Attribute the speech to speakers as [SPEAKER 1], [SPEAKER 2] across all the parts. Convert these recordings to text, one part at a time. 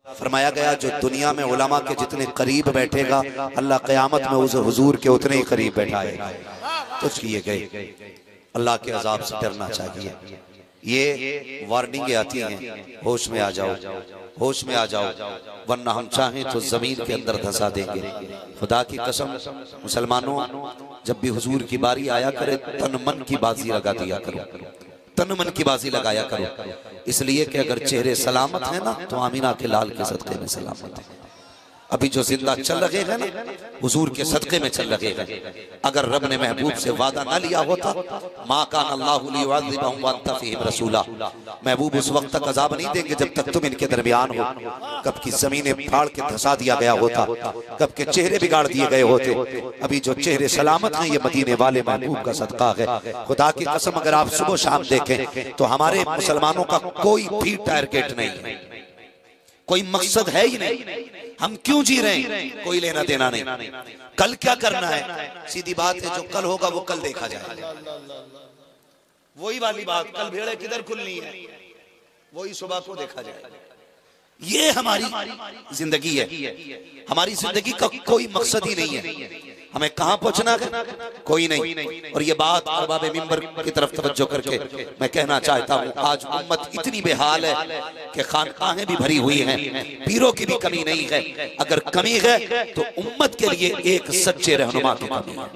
[SPEAKER 1] फरमाया गया जो दुनिया में उलमा के जितने करीब बैठेगा अल्लाह क़यामत में उस हुजूर के उतने ही करीब बैठाएगा। तो किए गए अल्लाह के अजाब से डरना चाहिए। ये वार्निंगें आती हैं, होश में आ जाओ, होश में आ जाओ, वरना हम चाहें तो जमीन के अंदर धंसा देंगे। खुदा की कसम मुसलमानों, जब भी हुजूर की बारी आया करे तन मन की बाजी लगा दिया करो, तन मन की बाजी लगाया करो, इसलिए कि अगर चेहरे सलामत है ना तो आमीना के लाल के सदक़े में सलामत है। अभी जो जिंदा चल रहे हैं ना हुजूर के सदक़े में चल रहे हैं। अगर रब ने महबूब से वादा ना लिया होता, मा कान अल्लाहु लियुअज़्ज़िबहुम व अंत फ़ीहिम रसूला, महबूब उस वक्त तक अज़ाब नहीं देंगे जब तक तुम इनके दरमियान हो। कब की जमीनें फाड़ के धंसा दिया गया होता, कब के चेहरे बिगाड़ दिए गए होते। अभी जो चेहरे सलामत हैं ये मदीने वाले महबूब का सदका है। खुदा की कसम अगर आप सुबह शाम देखें तो हमारे मुसलमानों का कोई भी टारगेट नहीं है, कोई मकसद है ही नहीं। हम क्यों जी रहे हैं, कोई लेना देना नहीं। कल क्या करना है, सीधी बात है, जो कल होगा वो कल देखा जाएगा। वही वाली बात, कल भेड़े किधर खुलनी है वही सुबह को देखा जाएगा। ये हमारी जिंदगी है। हमारी जिंदगी का कोई मकसद ही नहीं है। हमें कहां पहुंचना है कोई नहीं। और ये बात अरबाब मिंबर की तरफ तवज्जो करके मैं कहना चाहता हूं, आज उम्मत इतनी बेहाल है कि खानकाहें भी भरी हुई हैं, पीरों की भी कमी नहीं है। अगर कमी है तो उम्मत के लिए एक सच्चे रहनुमा की कमी है।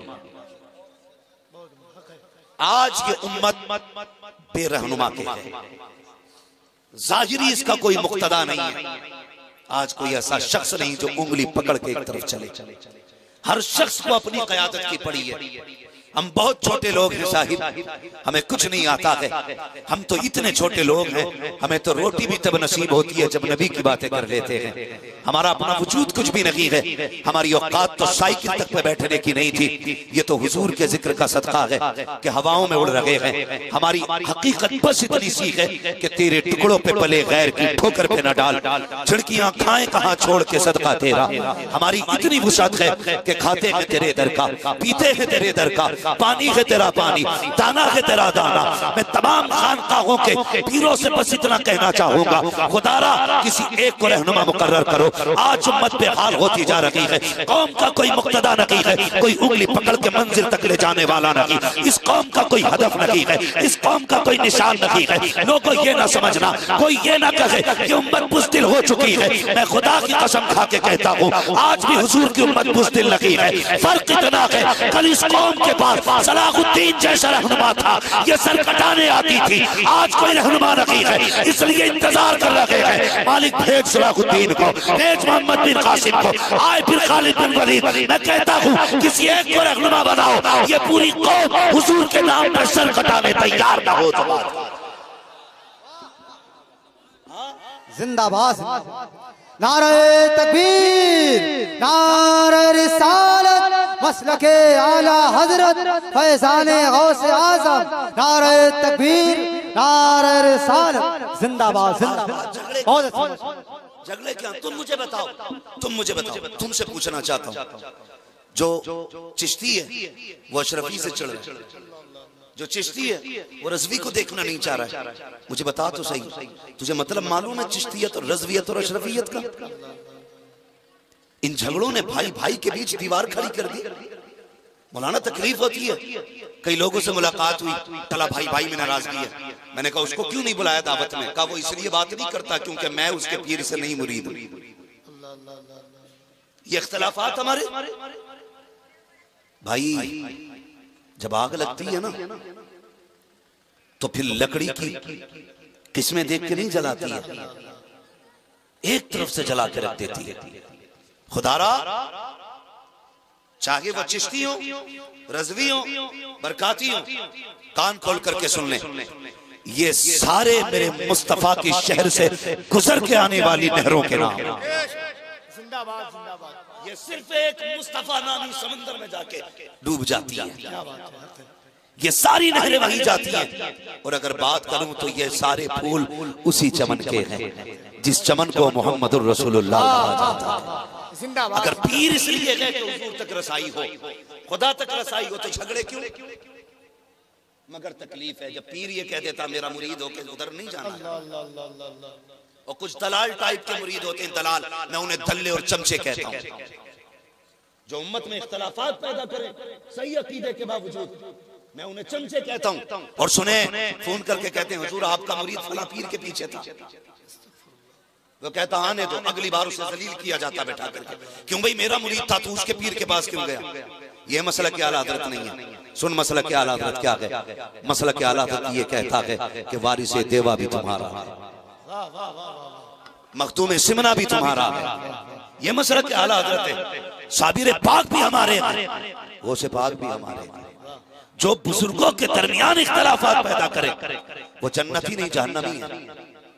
[SPEAKER 1] आज ये उम्मत बेरहनुमा के है। जाहिरी इसका कोई मुक्तदा नहीं है। आज कोई ऐसा शख्स नहीं जो उंगली पकड़ के एक तरफ चले। हर शख्स को अपनी क़यादत की पड़ी है। हम बहुत छोटे लोग हैं साहिब, हमें कुछ नहीं आता है। हम तो इतने छोटे लोग हैं, हमें तो रोटी भी तब नसीब होती है जब नबी की बातें कर लेते हैं। हमारा अपना वजूद कुछ भी नहीं है। हमारी औकात तो साइकिल तक पे बैठने की नहीं थी। ये तो हुजूर के जिक्र का सदका है कि हवाओं में उड़ रहे हैं। हमारी हकीकत बस इतनी सी है कि तेरे टुकड़ों पे पले गैर की ठोकर पे न डाल, झिड़कियां खाएं कहां छोड़ के सदका तेरा। हमारी इतनी वुसअत है कि खाते हैं तेरे दर का, पीते हैं तेरे दर का, पानी है तेरा पानी, दाना है तेरा दाना। मैं तमाम खानकाहों के पीरों से बस इतना कहना चाहूंगा, खुदारा किसी एक को रहनुमा मुकर्रर करो। आज उम्मत पे हाल होती जा रही है। कौम का कोई मुक्तदा नहीं है, कोई उंगली पकड़ के मंजिल तक ले जाने वाला नहीं। इस कौम का कोई हदफ नहीं है, इस कौम का कोई निशान नहीं है। लोगों ये ना समझना, कोई ये ना कहे कि उम्मत बुज़दिल हो चुकी है। मैं खुदा की कसम खा के कहता हूँ आज भी हुजूर की उम्मत बुज़दिल नहीं है। फर्क इतना है, कल इस कौम के पास सलाहुद्दीन जैसा रहनुमा था, ये सर कटाने आती थी। आज कोई रहनुमा नहीं है, इसलिए इंतजार कर रहे हैं। मालिक भेज सलाहुद्दीन को, भेज मोहम्मद बिन कासिम को, आए फिर खालिद बिन वलीद। मैं कहता हूँ किसी एक को रहनुमा बनाओ, ये पूरी कौम हुजूर के नाम पर सर कटाने तैयार ना हो।
[SPEAKER 2] जिंदाबाद, नारे तकबीर, नारे रिसालत, मसलके आला हजरत फैज़ाने गौसे आज़म, नारे तकबीर, नारे रिसालत, जिंदाबाद जिंदाबाद। बहुत अच्छा।
[SPEAKER 1] झगड़े क्या, तुम मुझे बताओ, तुम मुझे बताओ, तुमसे पूछना चाहता हूँ। जो चिश्ती है वो अशरफी से चढ़ रहा है, जो चिश्ती है वो रज़वी को देखना नहीं चाह रहा है। मुझे बता तो सही, तुझे मतलब मालूम है चिश्तियत और रज़वियत और अशरफियत का? इन झगड़ों ने भाई भाई के बीच दीवार खड़ी कर दी। मौलाना तकलीफ होती है, कई लोगों से मुलाकात हुई, चला भाई भाई में नाराजगी है। मैंने कहा उसको क्यों नहीं बुलाया दावत में? कहा वो इसलिए बात नहीं करता क्योंकि मैं उसके पीर से नहीं मुरीद हूं। ये इख्तिलाफात हमारे भाई, जब आग लगती है ना तो फिर लकड़ी की किस्में देख के नहीं जलाती है, एक तरफ से जला के रख देती है। खुदारा चाहे वो चिश्ती हो, रज़वी हो, बरकाती हो, कान खोल करके सुन ले, ये सारे मेरे मुस्तफा की शहर से गुजर के आने वाली नहरों के नाम।
[SPEAKER 2] जिंदाबाद जिंदाबाद।
[SPEAKER 1] ये सिर्फ एक मुस्तफा नामी समंदर में जाके डूब जाती है। ये सारी नहरें वहीं जाती हैं। और अगर बात करूं तो ये सारे फूल उसी चमन के हैं जिस चमन को मोहम्मद रसूलुल्लाह कहा जाता है। अगर पीर इसलिए गए तो हुजूर तक रसाई हो, खुदा तक रसाई हो, तो झगड़े क्यों? मगर तकलीफ है जब पीर ये कह देता मेरा मुरीद हो के उधर नहीं जाना। और कुछ दलाल टाइप के मुरीद होते हैं, दलाल, मैं उन्हें दल्ले और चमचे कहता हूं, जो उम्मत में इख्तलाफात पैदा करे सही अकीदे के बावजूद, मैं उन्हें चमचे कहता हूं। और सुने, फोन करके कहते हैं हुजूर आपका मुरीद फला पीर के पीछे था। वो कहता आने दो, अगली बार उसे जलील किया जाता बैठा करके, क्यों भाई मेरा मुरीद था तू उसके पीर के पास क्यों गया? ये मसला के आला हज़रत नहीं है। सुन मसला के आला हज़रत क्या है? मसला के आला हज़रत ये कहता है कि वारिस देवा भी तुम्हारा है, मखदूम सिमना भी तुम्हारा है। ये मसला के आला हज़रत है। साबिर पाक भी हमारे हैं, वो से पाक भी हमारे हैं। जो बुजुर्गों के दरमियान इख्तलाफात पैदा करे वो जन्नती नहीं जहन्नमी है।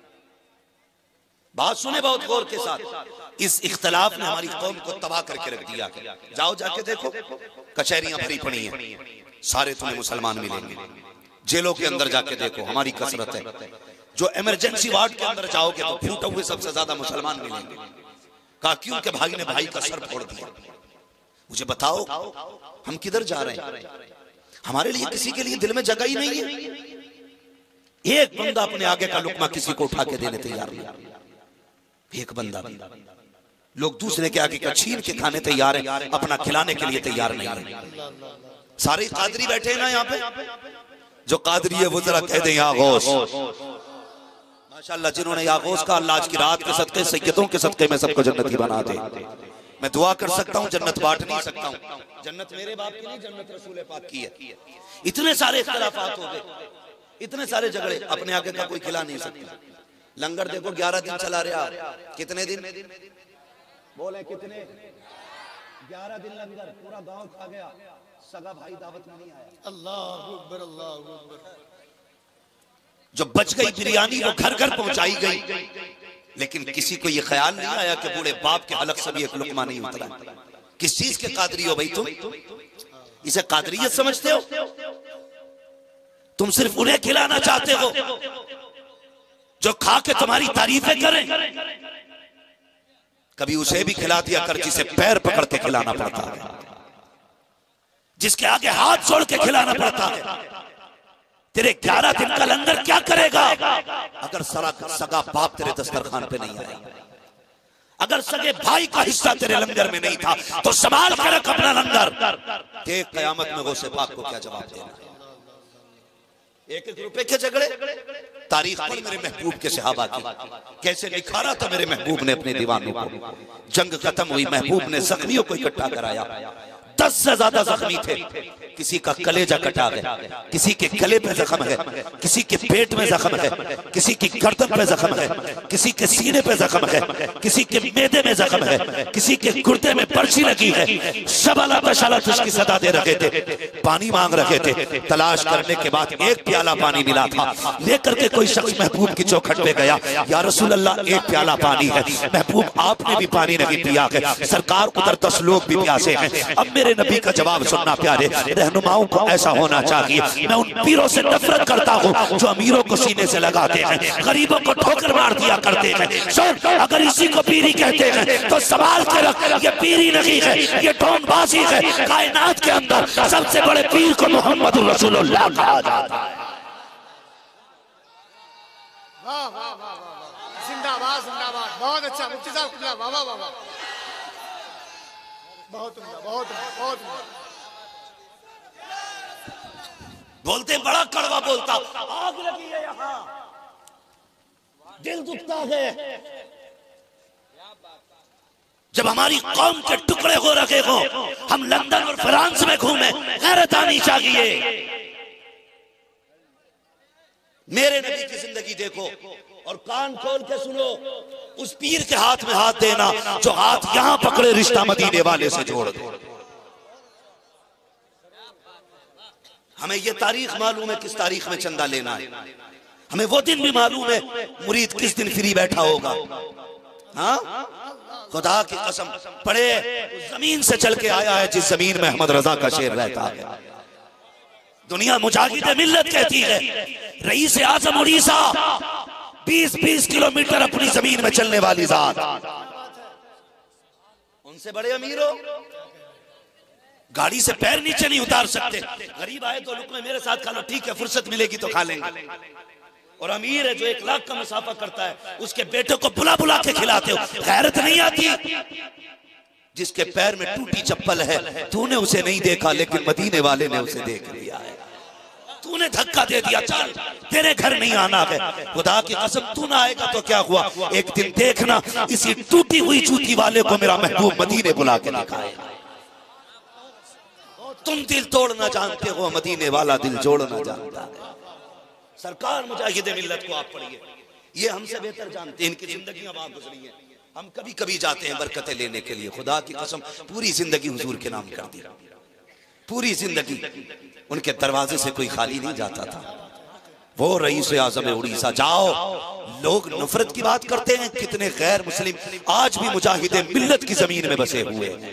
[SPEAKER 1] बात सुने बहुत गौर के साथ। इस इख्तलाफ ने हमारी कौम को तबाह करके रख दिया। जाओ जाके देखो, कचहरियां भरी पड़ी हैं, सारे तुम्हें मुसलमान मिलेंगे। जेलों के अंदर जाके देखो, हमारी कसरत है। जो इमरजेंसी वार्ड के अंदर जाओगे तो फूटे हुए सबसे ज्यादा मुसलमान मिलेंगे। कहा क्यों? के भाई ने भाई का सर फोड़ दिया। मुझे बताओ हम किधर जा रहे हैं? हमारे लिए किसी के लिए दिल में जगह ही नहीं है। एक बंदा अपने आगे का लुकमा किसी को उठा के देने तैयार नहीं, एक बंदा भी। लोग दूसरे के आगे का छीन के खाने तैयार है, अपना खिलाने के लिए तैयार नहीं है। सारे कादरी बैठे हैं ना यहाँ पे, जो कादरी है वो जरा कह दे या गौस। माशाल्लाह, जिन्होंने या गौस का अल्लाह आज की रात के सदके, सैयदों के सदके में सबको जन्नती बना दे। मैं दुआ कर सकता हूँ, जन्नत बांट नहीं सकता हूँ। जन्नत मेरे बाप की नहीं, जन्नत रसूल पाक की है। इतने सारे इख्तिलाफात हो गए, इतने सारे झगड़े, अपने आगे का कोई खिला नहीं सकता। लंगर देखो 11 दिन चला रहा। कितने दिन बोले? कितने? 11 दिन लंगर, पूरा गांव खा गया, सगा भाई दावत में नहीं आया।
[SPEAKER 2] अल्लाह अकबर, अल्लाह अकबर।
[SPEAKER 1] जो बच गई बिरयानी वो घर घर पहुंचाई गई, लेकिन किसी को ये ख्याल नहीं आया कि बूढ़े बाप के हलक से भी एक लुकमा नहीं उतरा। किस चीज के कादरी हो भाई तुम? इसे कादरियत समझते हो? तुम सिर्फ उन्हें खिलाना चाहते हो जो खा के तुम्हारी तारीफें करें। कभी उसे भी खिला दिया कर जिसे पैर पकड़ के खिलाना पड़ता है, जिसके आगे हाथ जोड़ के खिलाना पड़ता है। तेरे 11 दिन का लंगर क्या करेगा अगर सगा बाप तेरे दस्तरखान पे नहीं आए? अगर सगे भाई का हिस्सा तेरे लंगर में नहीं था तो संभाल कर रख अपना लंगर। देख कयामत में गौसे पाक को क्या जवाब देना। एक एक रुपए के झगड़े। तारीख पर मेरे महबूब के सहाबा की कैसे निखारा था मेरे महबूब ने अपने दीवानों को। जंग खत्म हुई, महबूब ने जख्मियों को इकट्ठा कराया। 10 से ज्यादा जख्मी थे। किसी का कलेजा कटा गया, किसी के गले पे जख्म है, किसी के पेट में जख्म है, किसी की गर्दन पे जख्म है, किसी के सीने पे जख्म है, किसी के मैदे में जख्म है, किसी के गुर्दे में पर्ची लगी है। शबला बशलत उसकी सदा दे रखे थे, पानी मांग रहे थे। तलाश करने के बाद एक प्याला पानी मिला था। लेकर के कोई शख्स महबूब की चौखट पे गया, या रसूल अल्लाह एक प्याला पानी है। महबूब आपने भी पानी नहीं पिया है, सरकार उधर 10 लोग भी प्यासे हैं। अब मेरे नबी का जवाब सुनना प्यारे। रहनुमाओं को ऐसा होना चाहिए। मैं उन पीरों से नफरत करता हूँ जो अमीरों को सीने से लगाते हैं, गरीबों को ठोकर मार दिया करते हैं। सुन, अगर इसी को पीरी कहते हैं तो संभाल के रख, ये पीरी नहीं है, ये ढोंगबाजी है। कायनात के अंदर सबसे बड़े पीर को मोहम्मद रसूलुल्लाह कहा जाता है।
[SPEAKER 2] वाह वाह वाह वाह, जिंदाबाद जिंदाबाद। बहुत अच्छा मुफ्ती साहब, वाह वाह वाह, बहुत उम्दा, बहुत बहुत
[SPEAKER 1] बोलते बड़ा कड़वा बोलता, आग लगी है यहाँ, दिल दुखता है। जब हमारी कौम के टुकड़े हो रखे हो, हम लंदन और फ्रांस में घूमे, गैरत आनी चाहिए। मेरे नबी की जिंदगी देखो और कान खोल के सुनो। उस पीर के हाथ में हाथ देना जो हाथ यहां पकड़े रिश्ता मदीने वाले से जोड़ दे। हमें यह तारीख मालूम है किस तारीख में चंदा लेना है। हमें वो दिन भी मालूम है मुरीद किस दिन फ्री बैठा होगा। हाँ, खुदा की कसम पढ़े, जमीन से चल के आया है जिस जमीन में अहमद रजा का शेर रहता है। दुनिया मुजाहिद मिल्लत कहती है। रईस आजम उड़ीसा 20-20 किलोमीटर अपनी जमीन में चलने वाली जात, उनसे बड़े अमीर हो, गाड़ी से पैर नीचे नहीं उतार सकते। गरीब आए तो लुकमे मेरे साथ खा लो, ठीक है, फुर्सत मिलेगी तो खा लेंगे। और अमीर है जो 1 लाख का मुसाफा करता है, उसके बेटे को बुला बुला के खिलाते हो, गैरत नहीं आती? जिसके पैर में टूटी चप्पल है, तूने उसे नहीं देखा, लेकिन मदीने वाले ने उसे देख लिया है। तूने धक्का दे दिया, चल तेरे घर नहीं आना है, खुदा की कसम तू ना आएगा तो क्या हुआ, एक दिन देखना इसी टूटी हुई जूती वाले को मेरा महबूब मदीने बुला के दिखाएगा। तुम दिल तोड़ना जानते हो, मदीने वाला दिल जोड़ना जानता है। सरकार मुजाहिद मिल्लत को आप पढ़िए, ये हमसे बेहतर जानते हैं, इनकी जिंदगी अब गुजरी है। हम कभी कभी जाते हैं बरकतें लेने के लिए, खुदा की कसम पूरी जिंदगी हुजूर के नाम कर दी, पूरी जिंदगी उनके दरवाजे से कोई खाली नहीं जाता था। वो रईस आज़म उड़ीसा, जाओ लोग नफरत की बात करते हैं, कितने गैर मुस्लिम आज भी मुजाहिद मिल्लत की जमीन में बसे हुए हैं,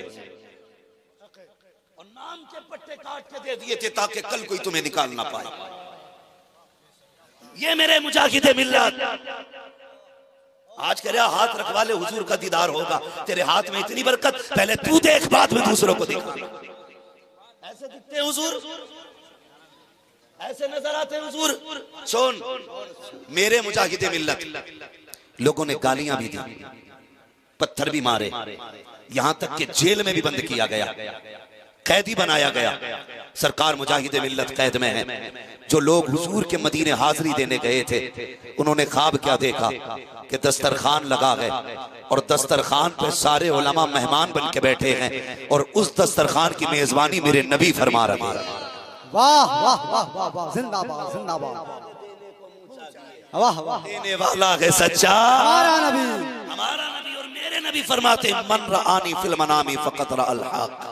[SPEAKER 1] और नाम के पट्टे काट के दे दिए थे ताकि कल कोई तुम्हें निकाल ना पाए। ये मेरे मुजाहिद मिल्लत आज कह रहा हाथ रखवा ले, हुजूर का दीदार होगा, तेरे हाथ में इतनी बरकत, पहले तू देख बाद में दूसरों को दिखा। ऐसे दिखते हैं हुजूर, ऐसे नजर आते हैं हुजूर। सुन मेरे मुजाहिद मिल्लत, लोगों ने गालियां भी दी, पत्थर भी मारे, यहां तक कि जेल में भी बंद किया गया, कैदी बनाया गया। सरकार मुजाहिद मिल्लत कैद में है। जो लोग हुजूर के मदीने हाजिरी देने गए थे, उन्होंने ख्वाब क्या देखा कि दस्तरखान लगा है और दस्तरखान पे सारे उलमा मेहमान बन के बैठे हैं, और उस दस्तरखान की मेजबानी मेरे नबी फरमा रहे हैं।
[SPEAKER 2] वाह वाह वाह वाह वाह, जिंदाबाद जिंदाबाद, वाह वाह,
[SPEAKER 1] देने वाला है सच्चा
[SPEAKER 2] हमारा नबी,
[SPEAKER 1] हमारा नबी। और मेरे नबी फरमाते हैं मन रआनी फिल मनामी फक़त रअल हक़,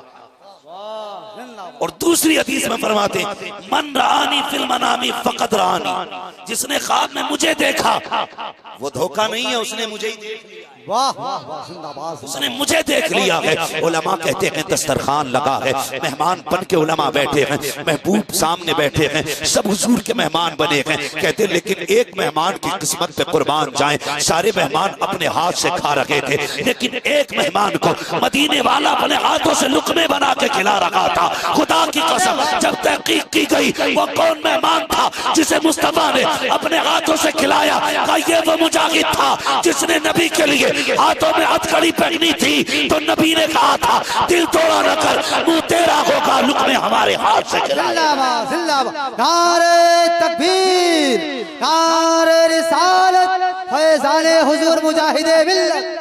[SPEAKER 1] और दूसरी हदीस में फरमाते हैं मन रआनी फिल मनामी फक़त रआनी, जिसने ख्वाब में मुझे देखा वो धोखा नहीं है, उसने मुझे ही देख लिया।
[SPEAKER 2] वाह वाह वाह, जिंदाबाद,
[SPEAKER 1] उसने मुझे देख लिया है। उलमा कहते हैं दस्तरखान लगा है, मेहमान बन के उलमा बैठे हैं, महबूब सामने बैठे हैं, सब हुजूर के मेहमान बने हैं। कहते लेकिन एक मेहमान की किस्मत पे कुर्बान जाएं, सारे मेहमान अपने हाथ से खा रहे थे, लेकिन एक मेहमान को मदीने वाला अपने हाथों से लुकमे बना के खिला रहा था। खुदा की कसम जब तहकीक की गई वो कौन मेहमान था जिसे मुस्तफा ने अपने हाथों से खिलाया, ये वो मुजाहिद था जिसने नबी के लिए हाथों में हथकड़ी पहनी थी, तो नबी ने कहा था दिल तोड़ा न कर, मुंह तेरा होगा, लुकमे हमारे हाथ से खिलाए।
[SPEAKER 2] जिंदाबाद जिंदाबाद, नारे तकबीर, नारे रिसालत, फैज़ाने हुजूर मुजाहिदे मिल्लत।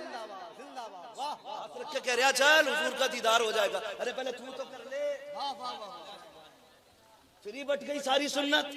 [SPEAKER 1] कह रहा चल हुजूर का दीदार हो जाएगा, अरे पहले तू तो कर ले, फ्री बट गई सारी सुन्नत।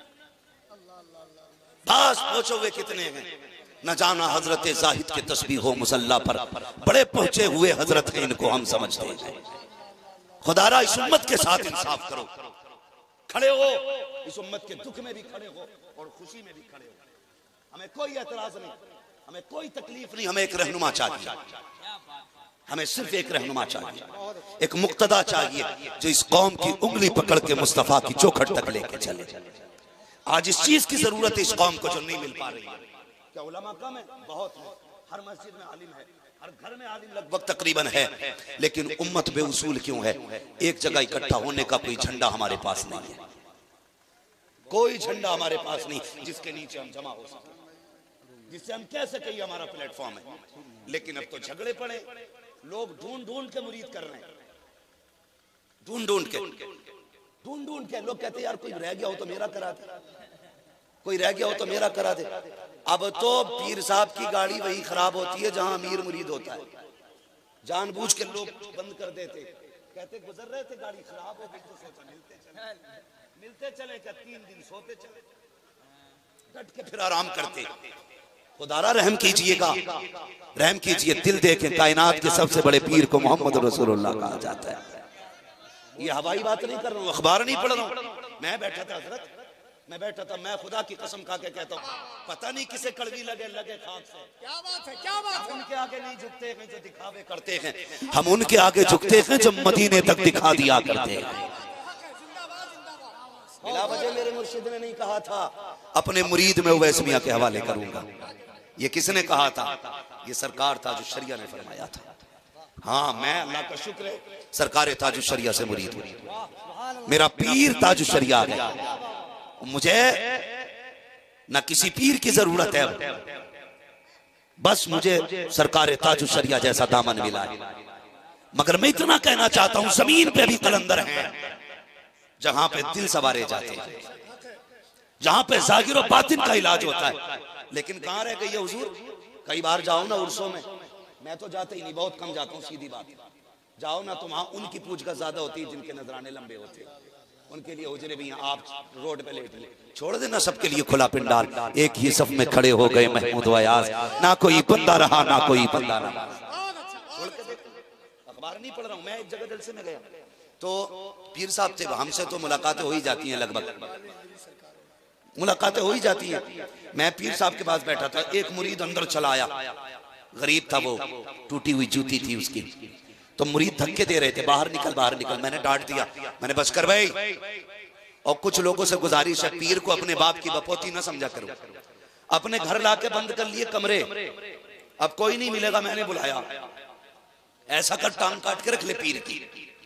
[SPEAKER 1] बस पहुंचे हुए कितने हैं न जाना, हजरत जाहिद के तस्बीह हो मुसल्ला पर बड़े पहुंचे हुए हजरत हैं, इनको हम समझते हैं। खुदारा इस उम्मत के साथ इंसाफ करो, खड़े हो इस उम्मत के दुख में भी खड़े हो और खुशी में भी खड़े हो। हमें कोई एतराज नहीं, हमें कोई तकलीफ नहीं, हमें एक रहनुमा चाहिए, हमें सिर्फ एक रहनुमा चाहिए, एक मुक्तदा चाहिए जो इस कौम की उंगली पकड़ के मुस्तफा की चौखट तक लेके चले। आज इस चीज की जरूरत है इस कौम को जो नहीं मिल पा रही है। क्या उलमा कम है? बहुत है, हर मस्जिद में आलिम है, हर घर में आलिम लगभग तकरीबन है, लेकिन उम्मत बेउसूल क्यों है? एक जगह इकट्ठा होने का कोई झंडा हमारे पास नहीं है, कोई झंडा हमारे पास नहीं जिसके नीचे हम जमा हो सके, जिससे हम कह सके ये हमारा प्लेटफॉर्म है। लेकिन अब तो झगड़े पड़े, लोग ढूंढ ढूंढ के मुरीद कर रहे हैं, ढूंढ ढूंढ के लोग कहते हैं यार कोई रह गया हो तो मेरा करा दे, कोई रह गया हो तो मेरा करा दे। अब तो पीर साहब की गाड़ी वही खराब होती है जहां अमीर मुरीद होता है, जानबूझ के लोग बंद कर देते, कहते गुजर रहे थे गाड़ी खराब हो गई तो सोचा मिलते चले क्या 3 दिन सोते चले, डट के फिर आराम करते। खुदारा रहम कीजिएगा, रहम कीजिए, दिल देखें, कायनात के सबसे बड़े पीर को मोहम्मद रसूलुल्लाह कहा जाता है। ये हवाई बात नहीं कर रहा हूँ, अखबार नहीं पढ़ रहा हूँ, मैं बैठा था हजरत, मैं बैठा था, मैं खुदा की कसम खा के कहता हूँ, पता नहीं किसे कड़वी लगे खाक से। क्या बात है, क्या बात है? उनके आगे नहीं झुकते हैं जो दिखावे करते हैं, हम उनके आगे झुकते हैं जो मदीने तक दिखा दिया करते हैं। बिला वजह मेरे मुर्शिद ने नहीं कहा था अपने मुरीद में उवैस मियां के हवाले करूंगा, ये किसने कहा था? ये सरकार ताजुल शरिया ने फरमाया था। हाँ, मैं अल्लाह का शुक्र है सरकार ताजुल शरिया से मुरीद हूं, मेरा पीर ताजुल शरिया है। मुझे ना किसी पीर की जरूरत है, बस मुझे सरकार ताजु शरिया जैसा दामन मिला है। मगर मैं इतना कहना चाहता हूं, जमीन पे भी कलंदर हैं जहां पे दिल सवारे जाते हैं, जहां पे जाहिर और बातिन का इलाज होता है। लेकिन कहां रह गई है हुजूर? कई बार जाओ ना उर्सों में, मैं तो जाता ही नहीं, बहुत कम जाता हूँ, सीधी बात। जाओ ना तो वहां उनकी पूछताछ ज्यादा होती है जिनके नजराने लंबे होते हैं, उनके लिए हुजरे भी आप रोड पे लेट ले, छोड़ देना सबके लिए खुला पिंडाल। एक ही सफ में खड़े हो गए महमूद वयाज, ना कोई बंदा रहा ना कोई बंदा रहा। अखबार नहीं पढ़ रहा हूं मैं, एक जगह जलसे में गया तो पीर साहब थे, हमसे तो मुलाकातें हो ही जाती हैं, लगभग मुलाकातें हो ही जाती हैं। मैं पीर साहब के पास बैठा था, एक मुरीद अंदर चला आया, गरीब था वो, टूटी हुई जूती थी उसकी, तो मुरीद धक्के दे रहे थे, बाहर निकल बाहर निकल। मैंने डांट दिया, मैंने बस कर भाई। और कुछ लोगों से गुजारिश है, पीर को अपने बाप की बपोती ना समझा करो। अपने घर लाके बंद कर लिए कमरे, अब कोई नहीं मिलेगा, मैंने बुलाया, ऐसा कर टांग काट के रख ले पीर की,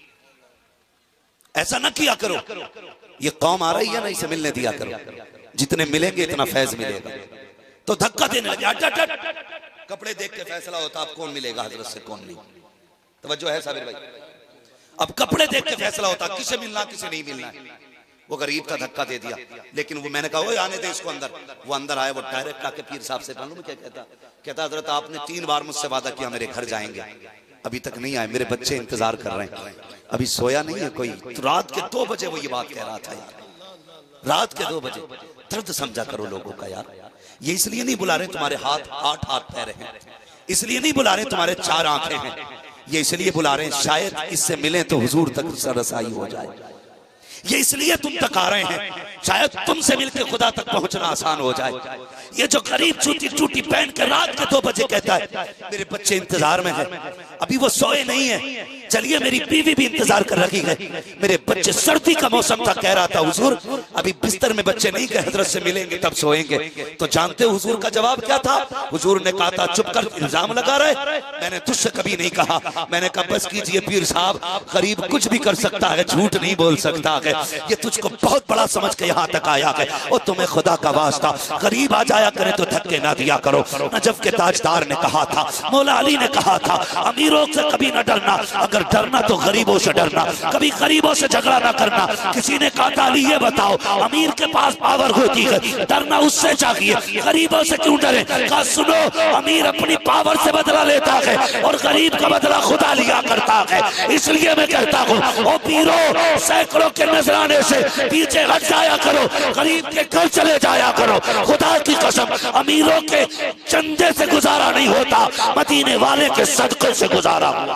[SPEAKER 1] ऐसा ना किया करो। ये कौम आ रही है ना, इसे मिलने दिया करो, जितने मिलेंगे इतना फैज मिलेगा। तो धक्का देने लगे, कपड़े देख के फैसला होता अब कौन मिलेगा हजरत से कौन नहीं। तवज्जो है साबिर भाई? अब कपड़े देख के फैसला होता किसे मिलना किसे नहीं मिलना। वो गरीब था, धक्का दे दिया, लेकिन वो मैंने कहा वो आने दे इसको अंदर। वो अंदर आया, वो डायरेक्ट आके पीर साहब से मालूम क्या कहता हजरत आपने 3 बार मुझसे वादा किया मेरे घर जाएंगे, अभी तक नहीं आए, मेरे बच्चे इंतजार कर रहे हैं, अभी सोया नहीं है कोई। तो रात के 2 बजे वो ये बात कह रहा था यार, रात के 2 बजे। दर्द समझा करो लोगों का यार। ये इसलिए नहीं बुला रहे तुम्हारे हाथ 8 हाथ पैर हैं, इसलिए नहीं बुला रहे तुम्हारे 4 आंखें हैं, ये इसलिए बुला रहे हैं शायद इससे मिले तो हुजूर तक रसाई हो जाए। ये इसलिए तुम तक आ रहे हैं शायद तुमसे मिलकर खुदा तक पहुंचना आसान हो जाए। ये जो गरीब चूटी चूटी पहन के रात के 2 बजे कहता है मेरे बच्चे इंतजार में हैं, अभी वो सोए नहीं है, चलिए मेरी बीवी भी इंतजार कर रही है, मेरे बच्चे, सर्दी का मौसम था, कह रहा था हुजूर अभी बिस्तर में बच्चे नहीं गए, हजरत से मिलेंगे तब सोएंगे। तो जानते हुजूर का जवाब क्या था? हुजूर ने कहा था चुप कर, इल्जाम लगा रहे, मैंने तुझसे कभी नहीं कहा। मैंने कहा बस कीजिए पीर साहब, गरीब कुछ भी कर सकता है, झूठ नहीं बोल सकता है, ये तुझको बहुत बड़ा समझ के यहाँ तक आया है। और तुम्हें खुदा का वास्ता गरीब आ जाया करे तो धक्के ना दिया करो। नजफ के ताजदार ने कहा था, मौला अली ने कहा था, अमीरों से कभी ना डरना, अगर डरना तो गरीबों से डरना, कभी गरीबों से झगड़ा ना करना। किसी ने कहा था अली ये बताओ, अमीर के पास पावर होती है, डरना उससे चाहिए, गरीबों से क्यों डरे? कहा सुनो, अमीर अपनी पावर से बदला लेता है और गरीब का बदला खुदा लिया करता है। इसलिए मैं कहता हूँ ओ पीरो, सैकड़ों के नजराने से पीछे हट जाया करो, गरीब के घर चले जाया करो। खुदा की कसम अमीरों के चंदे से गुजारा नहीं होता, मदीने वाले के सदके से गुजारा हुआ।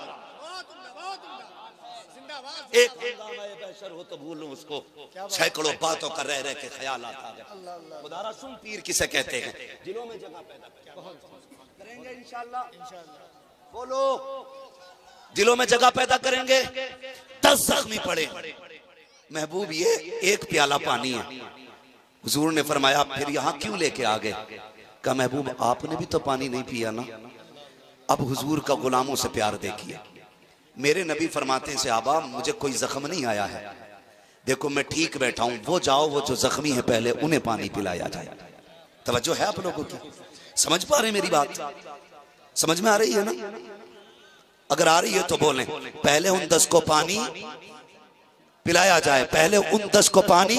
[SPEAKER 1] एक हो तो भूलूं उसको, सैकड़ों बातों का रह रह के ख्याल आता है। खुदारा सुन पीर किसे कहते हैं? दिलों में जगह पैदा करेंगे इंशाअल्लाह, बोलो दिलों में जगह पैदा करेंगे। 10 जख्मी पड़े, महबूब ये 1 प्याला पानी है। हुजूर ने फरमाया फिर यहाँ क्यों लेके आ गए? कहा महबूब आपने भी तो पानी नहीं पिया ना। अब हुजूर का गुलामों से प्यार देखिए। मेरे नबी फरमाते हैं सहाबा मुझे कोई जख्म नहीं आया है, देखो मैं ठीक बैठा हूं, वो जाओ वो जो जख्मी है पहले उन्हें पानी पिलाया जाए। तवज्जो है आप लोगों की? समझ पा रहे मेरी बात? समझ में आ रही है ना? अगर आ रही है तो बोलें पहले उन 10 को पानी पिलाया जाए, पहले उन 10 को पानी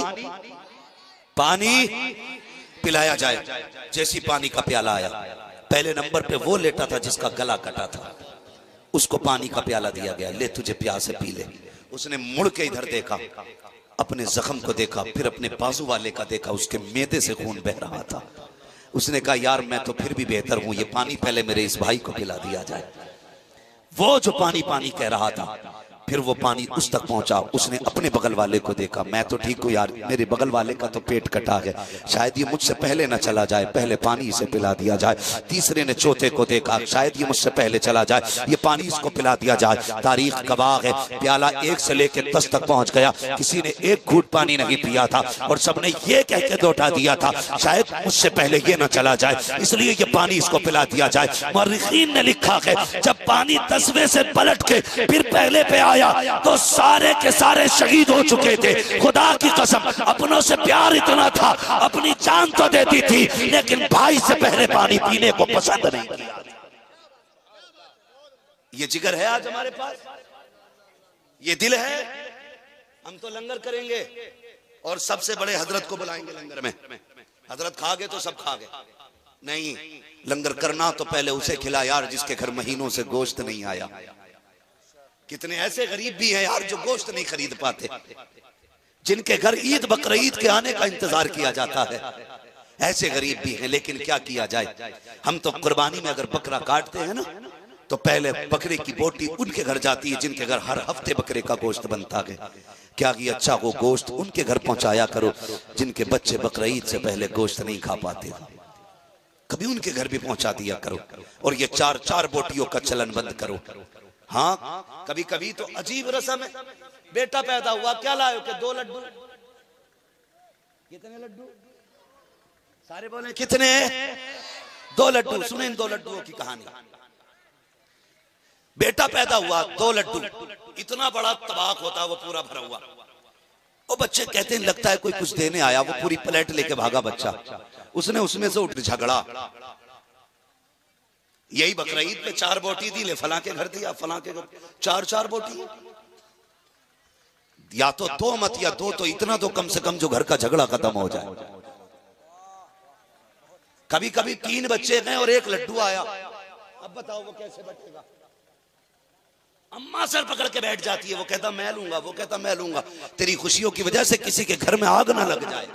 [SPEAKER 1] पिलाया जाए। जैसी पानी का प्याला आया, पहले नंबर पे वो लेटा था जिसका गला कटा था, उसको पानी का प्याला दिया गया, ले तुझे प्यास है पी ले। उसने मुड़ के इधर देखा, अपने जख्म को देखा, फिर अपने बाजू वाले का देखा, उसके मैदे से खून बह रहा था। उसने कहा यार मैं तो फिर भी बेहतर हूं, ये पानी पहले मेरे इस भाई को पिला दिया जाए। वो जो पानी पानी कह रहा था, फिर वो पानी उस तक पहुंचा, उसने अपने बगल वाले को देखा, मैं तो ठीक हूँ यार, मेरे बगल वाले का तो पेट कटा है, शायद ये मुझसे पहले ना चला जाए, पहले पानी इसे पिला दिया जाए। तीसरे ने चौथे को देखा, शायद ये मुझसे पहले चला जाए, ये पानी इसको पिला दिया जाए। तारीख गवाह है, प्याला 1 से लेकर 10 तक पहुंच गया, किसी ने 1 घूंट पानी नहीं पिया था और सबने ये कह के लौटा दिया था शायद मुझसे पहले ये ना चला जाए, इसलिए ये पानी इसको पिला दिया जाए। मुअर्रिखीन ने लिखा है जब पानी 10वें से पलट के फिर पहले पे आया तो सारे के सारे शहीद हो चुके थे। खुदा की कसम अपनों से प्यार इतना था, अपनी जान तो देती थी, लेकिन भाई से पहले पानी पीने को पसंद नहीं किया। ये जिगर है आज हमारे पास, ये दिल है। हम तो लंगर करेंगे और सबसे बड़े हजरत को बुलाएंगे लंगर में, हजरत खा गए तो सब खा गए। नहीं, लंगर करना तो पहले उसे खिला यार जिसके घर महीनों से गोश्त नहीं आया। कितने ऐसे गरीब भी हैं यार जो गोश्त नहीं खरीद पाते, जिनके घर ईद बकरीद के आने का इंतजार किया जाता है। ऐसे गरीब भी हैं, लेकिन क्या किया जाए। हम तो कुर्बानी में अगर बकरा काटते हैं ना, तो पहले बकरे की बोटी उनके घर जाती है जिनके घर हर हफ्ते बकरे का गोश्त बनता है। क्या कि अच्छा वो गोश्त उनके घर पहुंचाया करो जिनके बच्चे बकरीद से पहले गोश्त नहीं खा पाते, कभी उनके घर भी पहुंचा दिया करो। और ये 4-4 बोटियों का चलन बंद करो। हाँ, कभी कभी तो अजीब रस्म है, बेटा पैदा हुआ, क्या लाए के 2 लड्डू। कितने लड्डू? सारे बोले कितने? 2 लड्डू। सुने इन 2 लड्डुओं की कहानी। बेटा पैदा हुआ, 2 लड्डू, इतना बड़ा तबाक होता है वो पूरा भरा हुआ। वो बच्चे कहते हैं लगता है कोई कुछ देने आया, वो पूरी प्लेट लेके भागा बच्चा। उसने उसमें से उठ झगड़ा, यही बकरीद पे 4 बोटी दी, ले फला के घर दिया, फला के घर 4-4 बोटी। या तो 2 मत, या 2 तो इतना तो कम से कम जो घर का झगड़ा खत्म हो जाए। कभी कभी 3 बच्चे गए और 1 लड्डू आया। अब बताओ वो कैसे बचेगा। अम्मा सर पकड़ के बैठ जाती है, वो कहता मैं लूंगा, वो कहता मैं लूंगा। तेरी खुशियों की वजह से किसी के घर में आग ना लग जाए।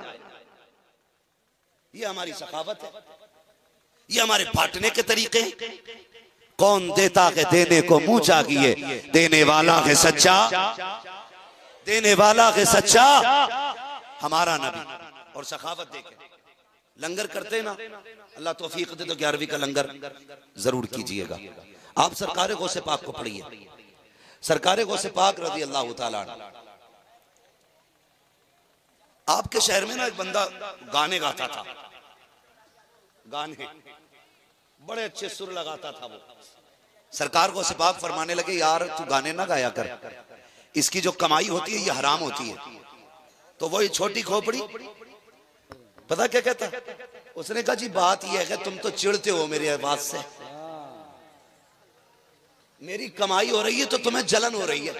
[SPEAKER 1] ये हमारी सखावत है, ये हमारे बांटने के तरीके। कौन देता है देने को मुंह चाहिए, देने वाला है सच्चा, देने वाला है सच्चा हमारा नबी। और सखावत देखे, लंगर करते ना, अल्लाह तौफीक दे तो 11वीं का लंगर जरूर कीजिएगा। आप सरकार गौसे पाक को पढ़िए। सरकार गौसे पाक रज़ी अल्लाह ताला, आपके शहर में ना एक बंदा गाने गाता था, गाने बड़े अच्छे सुर लगाता था वो। सरकार गौसे पाक फरमाने लगे यार तू गाने ना गाया कर, इसकी जो कमाई होती है ये हराम होती है। तो वो छोटी खोपड़ी पता क्या कहता, उसने कहा जी बात यह है कि तुम तो चिढ़ते हो मेरी आवाज से, मेरी कमाई हो रही है तो तुम्हें जलन हो रही है।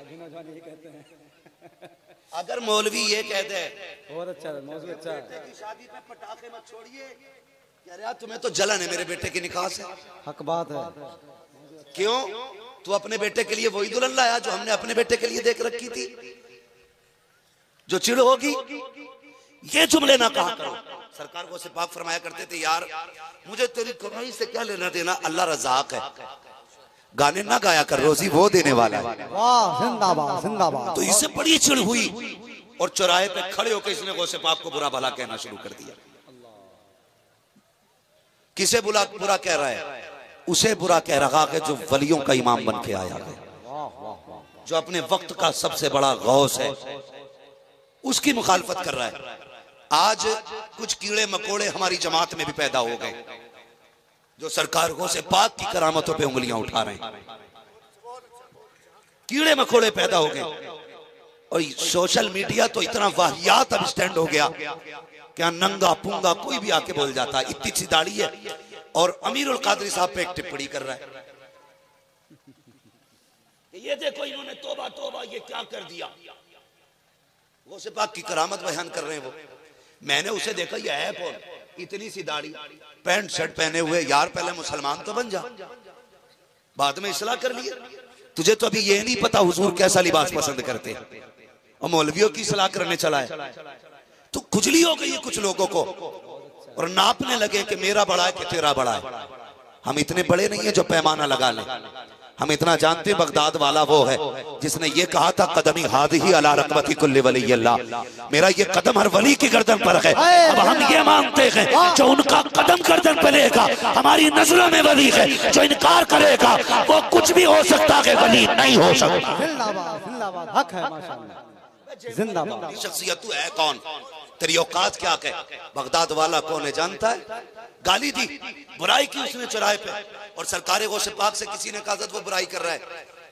[SPEAKER 1] अगर मौलवी ये कहते हैं
[SPEAKER 2] बहुत अच्छा है, मौसम अच्छा है,
[SPEAKER 1] की शादी पे पटाखे मत छोड़िए, कह रहा तुम्हें तो जलन है मेरे बेटे की निकाह से।
[SPEAKER 2] हक बात है।
[SPEAKER 1] क्यों? तू अपने बेटे के लिए वही दुल्हन लाया जो हमने अपने बेटे के लिए देख रखी थी, जो चिढ़ होगी। ये जुमले ना कहा करो। सरकार को से पाक फरमाया करते थे यार मुझे तेरी कमाई से क्या लेना देना, अल्लाह रज़ाक है, गाने ना गाया कर, रोजी वो देने वाला है।
[SPEAKER 2] वाह जिंदाबाद जिंदाबाद।
[SPEAKER 1] तो इससे बड़ी चिढ़ हुई और चौराहे पे खड़े होकर इसने गौसे पाक को बुरा भला कहना शुरू कर दिया। किसे बुरा कह रहा है? उसे बुरा कह रहा है जो वलियों का इमाम बन के आया है, जो अपने वक्त का सबसे बड़ा गौस है, उसकी मुखालफत कर रहा है। आज कुछ कीड़े मकोड़े हमारी जमात में भी पैदा हो गए जो सरकार गौसे पाक की करामतों पे उंगलियां उठा रहे हैं। कीड़े मकोड़े पैदा हो गए और सोशल मीडिया तो इतना वाहियात अब स्टैंड हो गया, क्या नंगा पुंगा कोई भी आके बोल जाता है। इतनी सी दाढ़ी है और अमीरुल कादरी साहब पे एक टिप्पणी कर रहा है, ये देखो इन्होंने तौबा तौबा ये क्या कर दिया, गौसे पाक की करामत बयान कर रहे हैं वो। मैंने उसे देखा ये है कौन, इतनी सी दाढ़ी, पैंट शर्ट पहने हुए। यार पहले मुसलमान तो बन जा, बाद में इस्लाह कर लिया। तुझे तो अभी ये नहीं पता हुजूर कैसा लिबास पसंद करते हैं और मौलवियों की इस्लाह करने चला है। तो खुजली हो गई है कुछ लोगों को और नापने लगे कि मेरा बड़ा है कि तेरा बड़ा है। हम इतने बड़े नहीं है जो पैमाना लगा लें। हम इतना जानते बगदाद वाला वो है जिसने ये कहा था कदमी हादिही अला रकबती कुल्ली वली अल्लाह, मेरा ये कदम हर वली की गर्दन पर है। अब हम ये मानते हैं जो उनका कदम गर्दन पर लेगा हमारी नजरों में वली है, जो इनकार करेगा वो कुछ भी हो सकता है, वली नहीं हो सकता।
[SPEAKER 2] जिंदाबाद जिंदाबाद, हक है माशाअल्लाह, जिंदाबाद।
[SPEAKER 1] शख्सियत तू है कौन, तेरी औकात क्या है? बगदाद वाला कौन है जानता है? गाली दी, बुराई की उसने चौराहे पे और सरकार गौसे पाक से किसी ने कहा वो बुराई कर रहा है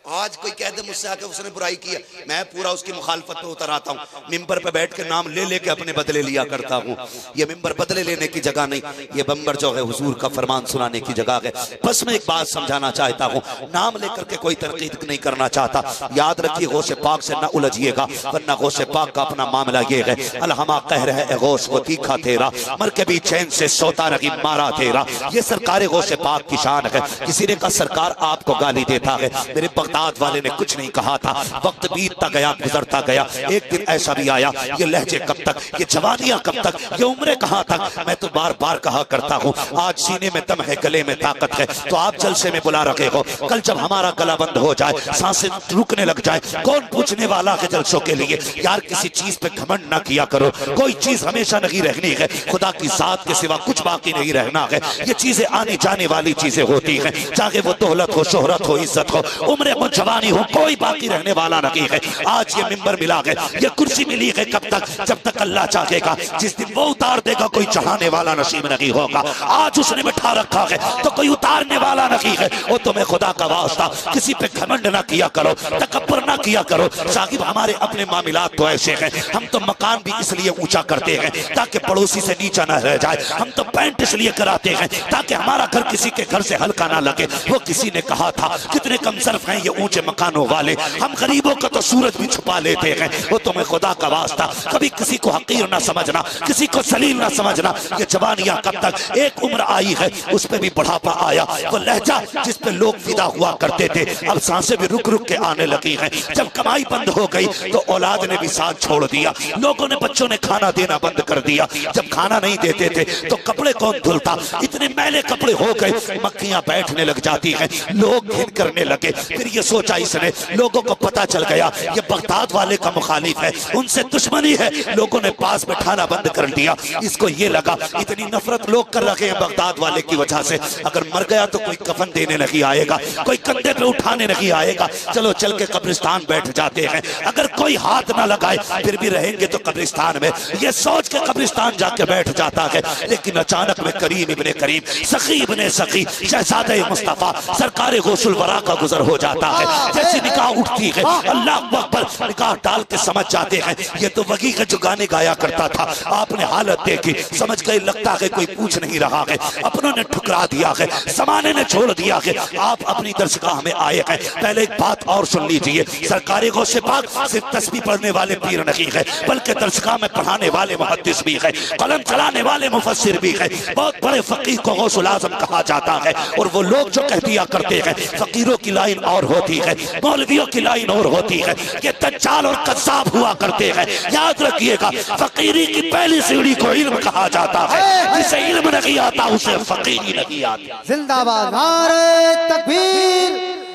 [SPEAKER 1] आज कोई कह दे मुझसे आके उसने बुराई की है, मैं पूरा उसकी मुखालफत पे उतर आता हूँ। मिंबर पे बैठ के नाम ले लेके अपने बदले लिया करता हूँ। ये मिंबर बदले लेने की जगह नहीं, ये मिंबर जो है हुजूर का फरमान सुनाने की जगह है। बस मैं एक बात समझाना चाहता हूँ, नाम लेकर के कोई तनकीद नहीं करना चाहता। याद रखिए गौसे पाक से ना उलझिएगा, वरना गौसे पाक का अपना मामला ये है, अलहमा कह रहे हैं गौस वो तीखा तेरा, मर के भी चैन से सोता रही मारा तेरा। ये सरकार गौसे पाक की शान है। किसी ने कहा सरकार आपको गाली देता है, मेरे बगदाद वाले ने कुछ नहीं कहा था। वक्त बीतता गया, गुजरता गया, एक दिन ऐसा भी आया, ये लहजे कब तक, ये जवानियां कब तक, ये उम्रें कहां तक। मैं तो बार बार कहा करता हूं, आज सीने में दम है, गले में ताकत है, तो आप जलसे में बुला रखे हो। कल जब हमारा गला बंद हो जाए, सांसें रुकने लग जाए, कौन पूछने वाला है जलसों के लिए। यार किसी चीज पे घमंड ना किया करो, कोई चीज हमेशा नहीं रहनी है, खुदा की जात के सिवा कुछ बाकी नहीं रहना है। ये चीजें आने जाने वाली चीजें होती हैं, चाहे वो दौलत हो, शोहरत हो, इज्जत हो, उम्र हो, जवानी हो, कोई बाकी रहने वाला नहीं है। आज ये मिंबर मिला है, ये कुर्सी मिली है, कब तक, जब तक अल्लाह चाहेगा। जिस दिन वो उतार देगा कोई चढ़ाने वाला नसीब नहीं होगा। आज उसने बैठा रखा है तो कोई उतारने वाला नहीं है। वो तुम्हें खुदा का वास्ता किसी पे घमंड ना किया करो, तकब्बुर ना किया करो। साहिब हमारे अपने मामलात तो ऐसे हैं, हम तो मकान भी इसलिए ऊंचा करते हैं ताकि पड़ोसी से नीचा ना रह जाए। हम तो पैंट इसलिए कराते हैं ताकि हमारा घर किसी के घर से हल्का ना लगे। वो किसी ने कहा था कितने कमसरफ हैं ये ऊंचे मकानों वाले, हम गरीबों का तो सूरज भी छुपा लेते हैं। वो तुम्हें खुदा का वास्ता कभी किसी को हकीर ना समझना, किसी को सलील ना समझना। ये जवानियां कब तक, एक उम्र आई है उस पे भी बुढ़ापा आया। वो लहजा जिस पे लोग फिदा हुआ करते थे, अब सांसें भी रुक रुक के आने लगी हैं। जब कमाई बंद हो गई तो औलाद ने भी साथ छोड़ दिया, लोगों ने बच्चों ने खाना देना बंद कर दिया। जब खाना नहीं देते थे तो कपड़े कौन धुलता, इतने मैले कपड़े हो गए, मक्खियां बैठने लग जाती हैं, लोग घिन करने लगे। फिर ये सोचा इसने, लोगों को पता चल गया ये बगदाद वाले का मुखालिफ है, उनसे दुश्मनी है, लोगों ने पास बैठाना बंद कर दिया। इसको ये लगा इतनी नफरत लोग कर रखे हैं बगदाद वाले की वजह से, अगर मर गया तो कोई कफन देने नहीं आएगा, कोई कंधे पे उठाने नहीं आएगा, चलो चल के कब्रिस्तान बैठ जाते हैं। अगर कोई हाथ ना लगाए फिर भी रहेंगे तो कब्रिस्तान में, ये सोच के कब्रिस्तान जाके बैठ जाता है। लेकिन अचानक में करीम इब्ने करीम, सखी इब्ने सखी, शहजादे मुस्तफा, सरकार गौसुल वरा का गुजर हो जाता है। जैसी निकाह उठती है, अल्लाह अकबर, निकाह डाल के समझ जाते हैं ये तो वही है जो गाने गाया करता था। आपने हालत देखी, समझ गए लगता है कोई पूछ नहीं रहा है, अपनों ने ठुकरा दिया है, जमाने ने छोड़ दिया है। आप अपनी दरसगाह में आए हैं। पहले एक बात और सुन लीजिए, सरकारी गौसे पाक सिर्फ तस्बीह पढ़ने वाले पीर नहीं है, बल्कि दरसगाह में पढ़ाने वाले मुहद्दिस भी है, कलम चलाने वाले मुफस्सिर भी है। बहुत बड़े फकीर को गौसुल आज़म कहा जाता है। और वो लोग जो कह दिया करते हैं फकीरों की लाइन और होती है, मौलवियों की लाइन और होती है, ये दज्जाल और कज़्ज़ाब हुआ करते हैं। याद रखिएगा, फकीरी की पहली सीढ़ी को इल्म कहा जाता है, जिसे इल्म नहीं आता उसे फकीरी नहीं आती।
[SPEAKER 3] जिंदाबाद नारे तकबीर,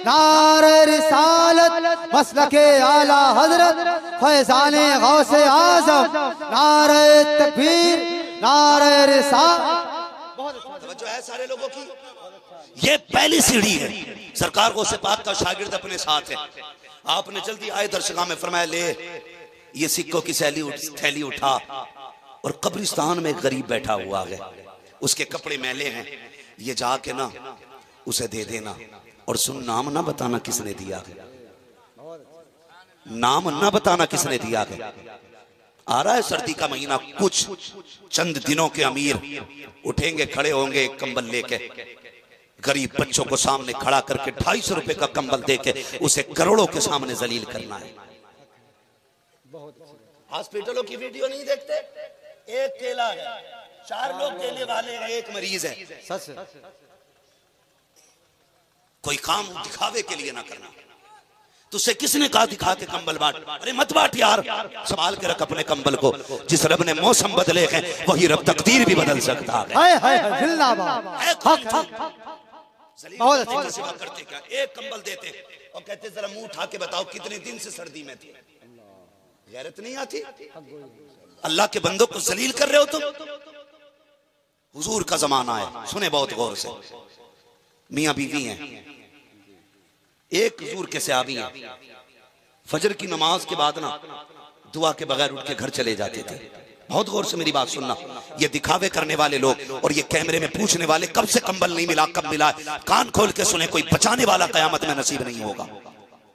[SPEAKER 3] नारे रिसालत, मसलके आला हजरत फैज़ाने गौसे आज़म, नारे तकबीर, नारे रिसालत।
[SPEAKER 1] जो है सारे लोगों की ये पहली सीढ़ी है। सरकार गौसे पाक का शागिर्द अपने साथ है। आपने जल्दी आए दरसगाह में फरमाया ले ये सिक्कों की थैली उठा, और कब्रिस्तान में गरीब बैठा हुआ है, उसके कपड़े मैले हैं, ये जाके ना उसे दे देना। और सुन, नाम ना बताना किसने दिया है, नाम ना बताना किसने दिया है। आ रहा है सर्दी का महीना, कुछ चंद दिनों के अमीर उठेंगे, खड़े होंगे एक कंबल लेके, गरीब बच्चों को सामने खड़ा करके 250 रुपए का कंबल देके उसे करोड़ों के सामने जलील करना है। हॉस्पिटलों की वीडियो नहीं देखते, एक केला है, 4 लोग केले वाले हैं, एक मरीज है।
[SPEAKER 3] सच
[SPEAKER 1] कोई काम दिखावे के लिए ना करना। तुझसे किसने कहा दिखा के कंबल बांट? अरे मत बांट यार, संभाल के रख अपने कंबल को। जिस रब ने मौसम बदले हैं वही रब तकदीर भी बदल सकता है। बहुत अच्छा सेवा करते क्या, एक कंबल देते और कहते जरा मुंह उठा के बताओ कितने दिन से सर्दी में थे। गैरत नहीं आती? अल्लाह के बंदों को जलील कर रहे हो तुम। हुजूर का जमाना है, सुने बहुत गौर से। मियां बीवी हैं, एक हुजूर के सहाबी हैं, फजर की नमाज के बाद ना दुआ के बगैर उठ के घर चले जाते थे। बहुत गौर से मेरी बात सुनना, ये दिखावे करने वाले लोग और ये कैमरे में पूछने वाले कब से कंबल नहीं मिला, कब मिला, कान खोल के सुने, कोई बचाने वाला कयामत में नसीब नहीं होगा।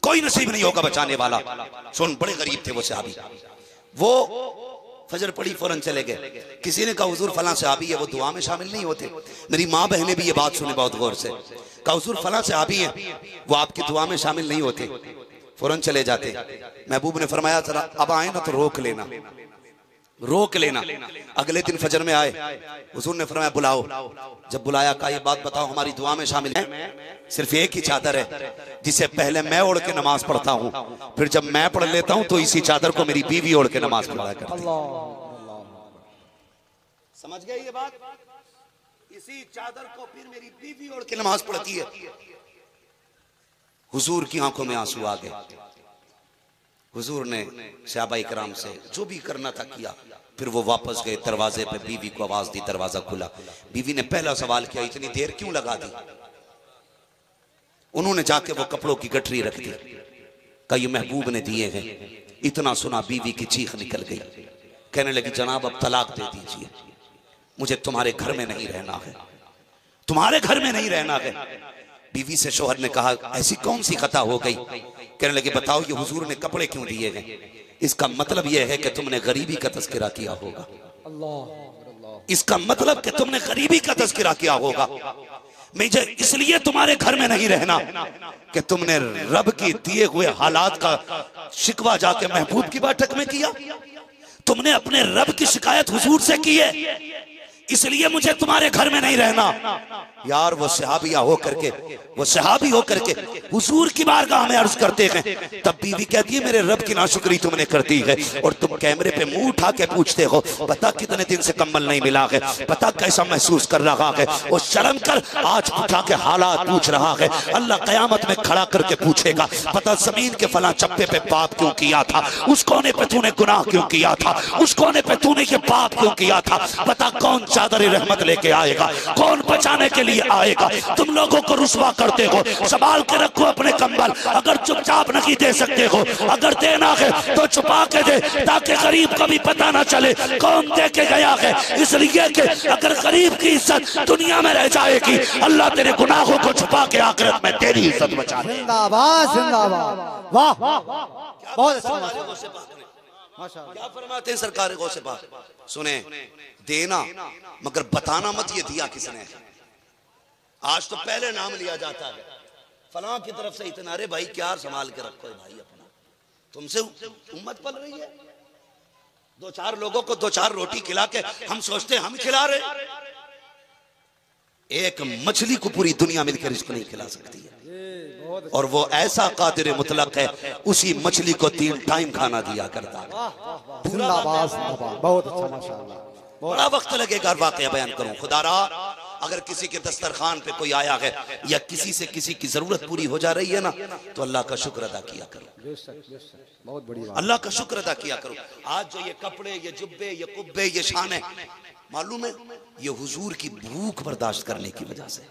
[SPEAKER 1] कोई नसीब नहीं होगा बचाने वाला। सुन, बड़े गरीब थे वो सहाबी। वो फजर पड़ी फौरन चले गए। किसी ने कहा हुजूर फलां सहाबी है, वो दुआ में शामिल नहीं होते। मेरी माँ बहनें भी ये बात सुने बहुत गौर से। कहा हुजूर फलां सहाबी है, वो आपकी दुआ में शामिल नहीं होते। फौरन चले जाते। महबूब ने फरमाया जरा अब आए ना तो रोक लेना, रोक लेना। अगले दिन फजर में आए, हुजूर ने फरमाया बुलाओ। जब बुलाया कहा ये बात बताओ हमारी दुआ में शामिल है? सिर्फ एक ही चादर है जिसे पहले मैं ओढ़ के नमाज पढ़ता हूँ, फिर जब मैं पढ़ लेता हूँ तो इसी चादर को मेरी बीवी ओढ़ के नमाज पढ़ा करती है। समझ गए ये बात? इसी चादर को फिर मेरी बीवी ओढ़ के नमाज पढ़ती है। हुजूर की आंखों में आंसू आ गए। हुजूर ने सहाबा इकराम से जो भी करना था किया। फिर वो वापस गए, दरवाजे पे बीवी को आवाज दी, दरवाजा खुला। बीवी ने पहला सवाल किया इतनी देर क्यों लगा दी? उन्होंने जाके वो कपड़ों की गठरी रख दी। कहा ये महबूब ने दिए हैं। इतना सुना बीवी की चीख निकल गई। कहने लगी जनाब अब तलाक दे दीजिए, मुझे तुम्हारे घर में नहीं रहना है, तुम्हारे घर में नहीं रहना है। बीवी से शोहर ने कहा ऐसी कौन सी खता हो गई? कहने लगे बताओ ये हुजूर ने कपड़े क्यों दिए हैं? इसका मतलब यह है कि तुमने गरीबी का तज़किरा किया होगा। इसका मतलब कि तुमने गरीबी का तज़किरा किया होगा। मुझे इसलिए तुम्हारे घर में नहीं रहना कि तुमने रब की दिए हुए हालात का शिकवा जाके महबूब की बैठक में किया। तुमने अपने रब की शिकायत हुजूर से की है, इसलिए मुझे तुम्हारे घर में नहीं रहना। यार वो सहाबिया हो करके, वो सहाबी हो करके हुजूर की बारगाह में अर्ज करते हैं। तब बीवी कहती है मेरे रब की नाशुक्री तुमने कर दी है, और तुम कैमरे पे मुंह उठा के पूछते हो पता कितने दिन से कम्बल नहीं मिला है, पता कैसा महसूस कर रहा है। वो शर्म कर आज उठा के हालात पूछ रहा है। अल्लाह कयामत में खड़ा करके पूछेगा पता जमीन के फला चप्पे पे पाप क्यों किया था, उस कोने पे तूने गुनाह क्यों किया था, उस कोने पे तूने ये पाप क्यों किया था। पता कौन चादर रहमत लेके आएगा, कौन बचाने के लिए आएगा। तुम लोगों को रुसवा करते हो। संभाल के रखो अपने कंबल। अगर चुपचाप नहीं दे सकते हो, अगर देना है तो छुपा के दे, ताकि गरीब को भी पता ना चले कौन दे के गया है। इसलिए कि अगर गरीब की इज्जत दुनिया में रह जाएगी, अल्लाह तेरे गुनाहों को छुपा के आखिरत में तेरी इज्जत बचा ले।
[SPEAKER 3] जिंदाबाद जिंदाबाद। वाह बहुत अच्छा माशाअल्लाह।
[SPEAKER 1] क्या फरमाते हैं सरकार गौसे पाक? सुने, देना मगर बताना मत ये दिया किसने। आज तो पहले नाम लिया जाता है फलां की तरफ से इतना। अरे भाई क्या संभाल के रखो भाई अपना, तुमसे उम्मत पल रही है। दो चार लोगों को दो चार रोटी खिला के हम सोचते हम खिला रहे। एक मछली को पूरी दुनिया मिलकर इसको नहीं खिला सकती है, और वो ऐसा कादिर मुतलक है उसी मछली को 3 टाइम खाना दिया करता है।
[SPEAKER 3] जिंदाबाद जिंदाबाद। बहुत अच्छा माशाअल्लाह।
[SPEAKER 1] बड़ा वक्त लगेगा वाकया बयान करूं। खुदारा अगर किसी के दस्तरखान पे कोई आया है या किसी से किसी की जरूरत पूरी हो जा रही है ना, तो अल्लाह का शुक्र अदा किया करो।
[SPEAKER 3] बहुत बड़ी बात।
[SPEAKER 1] अल्लाह का शुक्र अदा किया करो। आज जो ये कपड़े, ये जुब्बे, ये कुब्बे, ये शाने, मालूम है ये हुजूर की भूख बर्दाश्त करने की वजह से,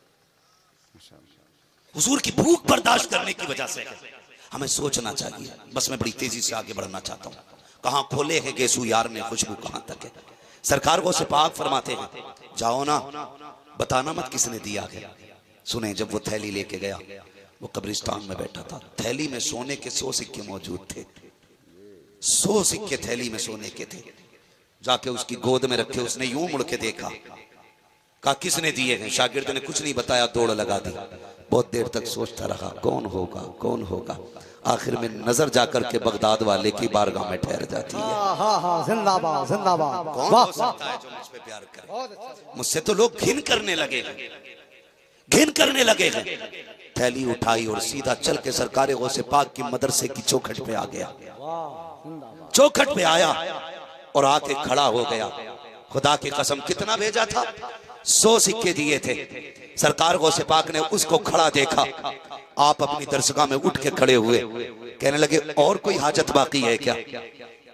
[SPEAKER 1] हुजूर की भूख बर्दाश्त करने की वजह से हमें सोचना चाहिए। बस मैं बड़ी तेजी से आगे बढ़ना चाहता हूँ। कहाँ खोले हैं गेसू यार ने खुशबू कहाँ तक है। सरकार को से पाक फरमाते हैं जाओ ना, बताना मत किसने दिया है। सुने, जब वो थैली लेके गया, वो कब्रिस्तान में बैठा था। थैली में सोने के 100 सिक्के मौजूद थे। 100 सिक्के थैली में सोने के थे। जाके उसकी गोद में रखे, उसने यूं मुड़ के देखा, कहा किसने दिए हैं। शागिर्द ने कुछ नहीं बताया, दौड़ लगा दी। बहुत देर तक सोचता रहा कौन होगा कौन होगा। आखिर में नजर जाकर के बगदाद वाले की बारगाह में ठहर जाती है।
[SPEAKER 3] जिंदाबाद जिंदाबाद।
[SPEAKER 1] कौन हो सकता है जो मुझ पे प्यार करे? मुझसे तो लोग घिन करने लगे, घिन करने लगे। थैली उठाई और सीधा चल के सरकार गौसे पाक की मदरसे की चौखट पे आ गया। चौखट पे आया और आके खड़ा हो गया। खुदा की कसम कितना भेजा था? 100 सिक्के दिए थे। सरकार गौसे पाक ने उसको खड़ा देखा। आप अपनी दरसगाह में उठ के खड़े हुए, कहने लगे और कोई हाजत बाकी है क्या,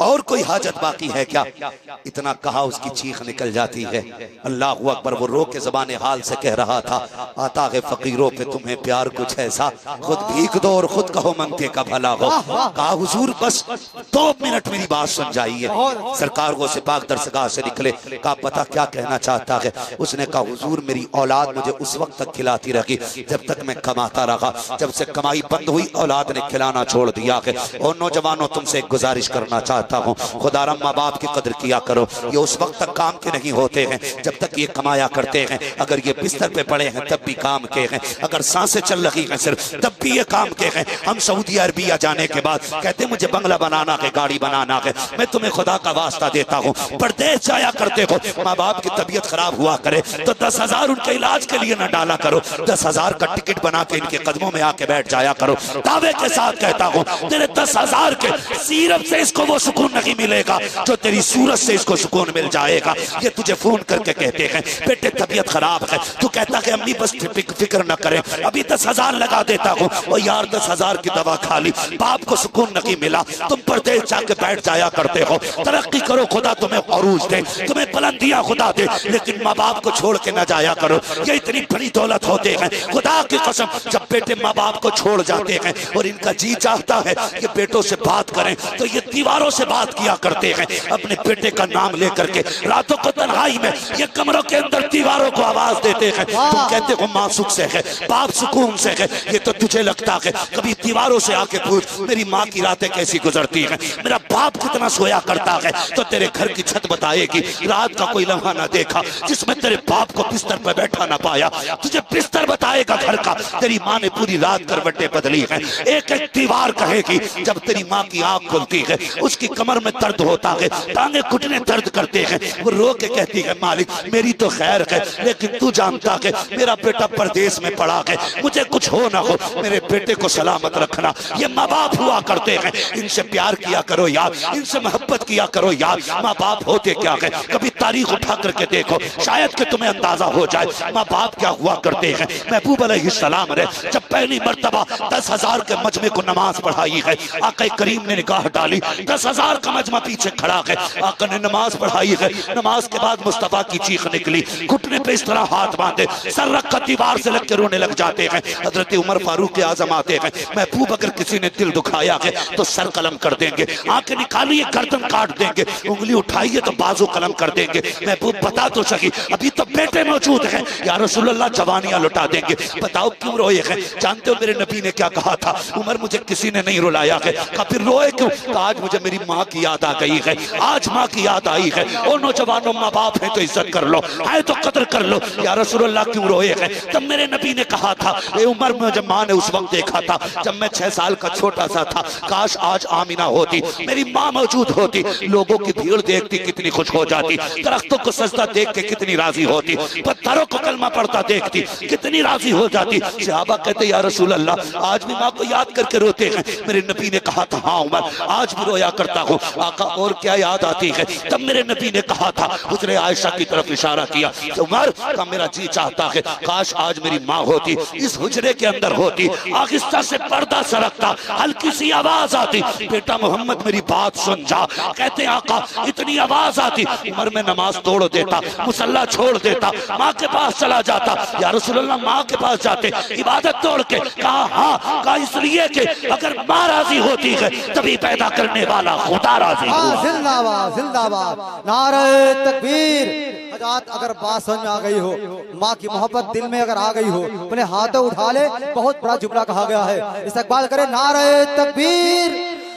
[SPEAKER 1] और कोई हाजत बाकी है क्या? इतना कहा उसकी चीख निकल जाती है। अल्लाह अकबर। वो रो के ज़बाने हाल से कह रहा था, आता है फकीरों पे तुम्हें प्यार कुछ ऐसा, खुद भीख दो और खुद कहो मंगते का भला हो। कहा हुजूर बस 2 मिनट मेरी बात सुन जाइए। सरकार को सिपाक दरसगाह से निकले। कहा पता क्या कहना चाहता है? उसने कहा हुजूर मेरी औलाद मुझे उस वक्त तक खिलाती रही जब तक मैं कमाता रहा, जब से कमाई बंद हुई औलाद ने खिलाना छोड़ दिया है। और नौजवानों तुमसे एक गुजारिश करना चाहता हूँ, खुदारा माँ बाप की कदर किया करो। ये उस वक्त तक काम के नहीं होते हैं जब तक ये कमाया करते हैं। अगर ये बिस्तर पे पड़े हैं तब भी काम के हैं, अगर सांसें चल रही हैं सिर्फ तब भी ये काम के हैं। हम सऊदी अरबिया जाने के बाद कहते मुझे बंगला बनाना है, गाड़ी बनाना है। मैं तुम्हें खुदा का वास्ता देता हूँ, परदेश जाया करते हो, माँ बाप की तबीयत खराब हुआ करे तो 10,000 उनके इलाज के लिए न डाला करो, 10,000 का टिकट बना के इनके कदमों में आके बैठ जाया करो। दावे के साथ कहता हूँ तेरे 10,000 के सीरत से इसको वो सुकून नहीं मिलेगा जो तेरी सूरत से इसको सुकून मिल जाएगा। ये तुझे फोन करके कहते हैं बेटे तबीयत खराब है, तू कहता है अम्मी बस फिक्र न करें, अभी 10,000 लगा देता हूँ। और यार 10,000 की दवा खा ली, बाप को सुकून नहीं मिला, तुम परदेश जाके बैठ जाया करते हो। तरक्की करो, खुदा तुम्हें अरूज दे, तुम्हें बुलंदियां खुदा दे, लेकिन माँ बाप को छोड़ के न जाया करो। ये इतनी बड़ी दौलत होते हैं, खुदा की कसम जब बेटे माँ बाप को छोड़ जाते हैं और इनका जी चाहता है कि बेटों से बात करें तो ये दीवारों से बात किया करते हैं। अपने बेटे का नाम लेकर के रातों को तन्हाई में ये कमरों के अंदर दीवारों को आवाज देते हैं। तुम कहते हो माँ सुख से है, बाप सुकून से है, ये तो तुझे लगता है। कभी दीवारों से आके पूछ मेरी माँ की रातें कैसी गुजरती हैं, मेरा बाप कितना सोया करता है, तो तेरे घर की छत बताएगी रात का कोई लम्हा ना देखा जिसमें तेरे बाप को बिस्तर पर बैठा ना पाया। तुझे बिस्तर बताएगा घर का, तेरी माँ ने पूरी रात करवटें बदली है। एक एक दीवार कहेगी जब तेरी माँ की आंख खुलती है उसकी कमर में दर्द होता है, टांगे घुटने दर्द करते हैं, वो रो के कहती है मालिक मेरी तो खैर है, लेकिन तू जानता है मेरा बेटा परदेश में पड़ा है, मुझे कुछ हो ना हो, मेरे बेटे को सलामत रखना। ये माँ बाप हुआ करते हैं, इनसे प्यार किया करो यार, इनसे मोहब्बत किया करो यार। माँ बाप होते क्या है, कभी तारीख उठा करके देखो, शायद कि तुम्हें अंदाजा हो जाए माँ बाप क्या हुआ करते हैं। महबूब अलैहिस्सलाम ने जब पहली मर्तबा 10,000 के मजमे को नमाज पढ़ाई है, आका करीम ने निगाह डाली, 10,000 का मजमा पीछे खड़ा है, आका ने नमाज पढ़ाई है। नमाज के बाद मुस्तफा की चीख निकली, घुटने पे इस तरह हाथ बांधे, सर रखकर दीवार से लग के रोने लग जाते हैं। हजरत उमर फारूक आजम आते हैं, महबूब अगर किसी ने दिल दुखाया है तो सर कलम कर देंगे, आंखें निकालिए गर्दन काट देंगे, उंगली उठाइए तो बाजू कलम कर देंगे। महबूब बता तो सकी अभी तो बेटे मौजूद हैं, या रसूलुल्लाह जवानियां लुटा देंगे, बताओ क्यों रोए हैं? जानते हो मेरे नबी ने क्या कहा था? उमर मुझे किसी ने नहीं रुलाया है। कहा फिर रोए क्यों? आज मुझे मेरी माँ की याद आ गई है, आज माँ की याद आई है। और नौजवानों माँ बाप है तो इज्जत कर लो, है तो कदर कर लो। या रसूलुल्लाह क्यों रोए हैं? तब मेरे नबी ने कहा था ए उमर मुझे माँ ने उस वक्त देखा था जब मैं 6 साल का छोटा सा था, काश आज आमीना होती, मेरी माँ मौजूद होती, लोगों की भीड़ देखती कितनी खुश हो जाती, दरख्तों को सजदा देख के कितनी राजी होती, पत्थरों को कलमा पढ़ता देखती कितनी राजी हो जाती। सहाबा कहते या रसूल अल्लाह आज भी माँ को याद करके रोते हैं। मेरे नबी ने कहा था हाँ उमर आज भी रोया करता हूँ। आका और क्या याद आती है? तब मेरे नबी ने कहा था, उसने आयशा की तरफ इशारा किया, उमर का मेरा जी चाहता है काश आज मेरी माँ होती, इस हुजरे के अंदर होती, आहिस्ता से पर्दा सरकता, हल्की सी आवाज आती, बेटा मोहम्मद मेरी बात सुन जा। कहते आका इतनी आवाज आती, उमर में नमाज तोड़ देता, मुसल्ला छोड़ देता, माँ के पास चला जाता। या रसूलुल्लाह माँ के पास जाते, इबादत तोड़ के। कहा हाँ, कहा इसलिए कि अगर माँ राजी होती है तभी पैदा करने वाला खुदा राजी हुआ।
[SPEAKER 3] जिंदाबाद जिंदाबाद, नारे तकबीर। हज़रात अगर बात समझ में आ गई हो, माँ की मोहब्बत दिल में अगर आ गई हो, अपने हाथों उठा ले, बहुत बड़ा जुमला कहा गया है, इस्तकबाल करे। नारे तकबीर,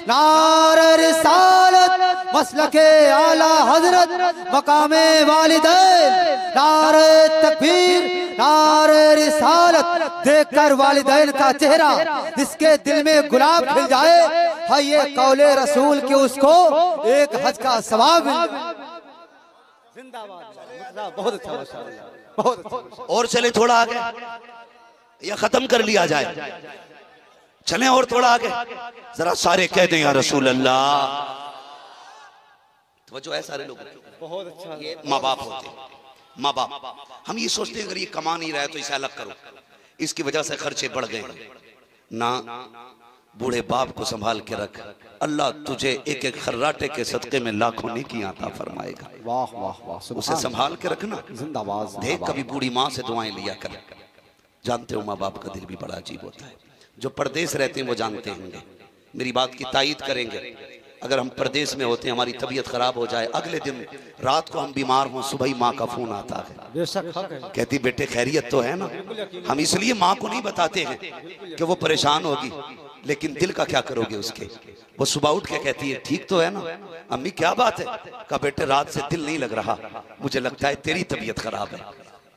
[SPEAKER 3] नारे रिसालत, मसलके आला हजरत, मकामे वालिदैन। नारे तकबीर, नारे रिसालत, देखकर वालिदैन का चेहरा जिसके दिल में गुलाब खिल जाए, है ये कौले रसूल के उसको एक हज का सवाब मिल जाए। जिंदाबाद, बहुत अच्छा माशाअल्लाह, बहुत अच्छा।
[SPEAKER 1] और चले थोड़ा आगे या खत्म कर लिया जाए? चलें और थोड़ा आगे, जरा सारे कह दें या रसूल अल्लाह। तो जो है सारे लोग
[SPEAKER 3] बहुत अच्छा।
[SPEAKER 1] ये माँ बाप होते हैं, माँ बाप। हम ये सोचते हैं अगर ये कमा नहीं रहा है तो इसे अलग करो, इसकी वजह से खर्चे बढ़ गए ना। बूढ़े बाप को संभाल के रख, अल्लाह तुझे एक एक खर्राटे के सदके में लाखों नेकी आता फरमाएगा।
[SPEAKER 3] वाह वाह वाह,
[SPEAKER 1] उसे संभाल के रखना।
[SPEAKER 3] जिंदाबाद।
[SPEAKER 1] देख कभी बूढ़ी माँ से दुआएं लिया कर। जानते हो माँ बाप का दिल भी बड़ा अजीब होता है। जो परदेश रहते हैं वो जानते होंगे, मेरी बात की तायीद करेंगे। अगर हम परदेश में होते हैं, हमारी तबीयत खराब हो जाए, अगले दिन रात को हम बीमार हों, सुबह ही माँ का फोन आता है,
[SPEAKER 3] बेशक हक है।
[SPEAKER 1] कहती बेटे खैरियत तो है ना। हम इसलिए माँ को नहीं बताते हैं कि वो परेशान होगी, लेकिन दिल का क्या करोगे उसके। वो सुबह उठ के कहती है ठीक तो है ना अम्मी, क्या बात है। कहा बेटे रात से दिल नहीं लग रहा, मुझे लगता है तेरी तबीयत खराब है,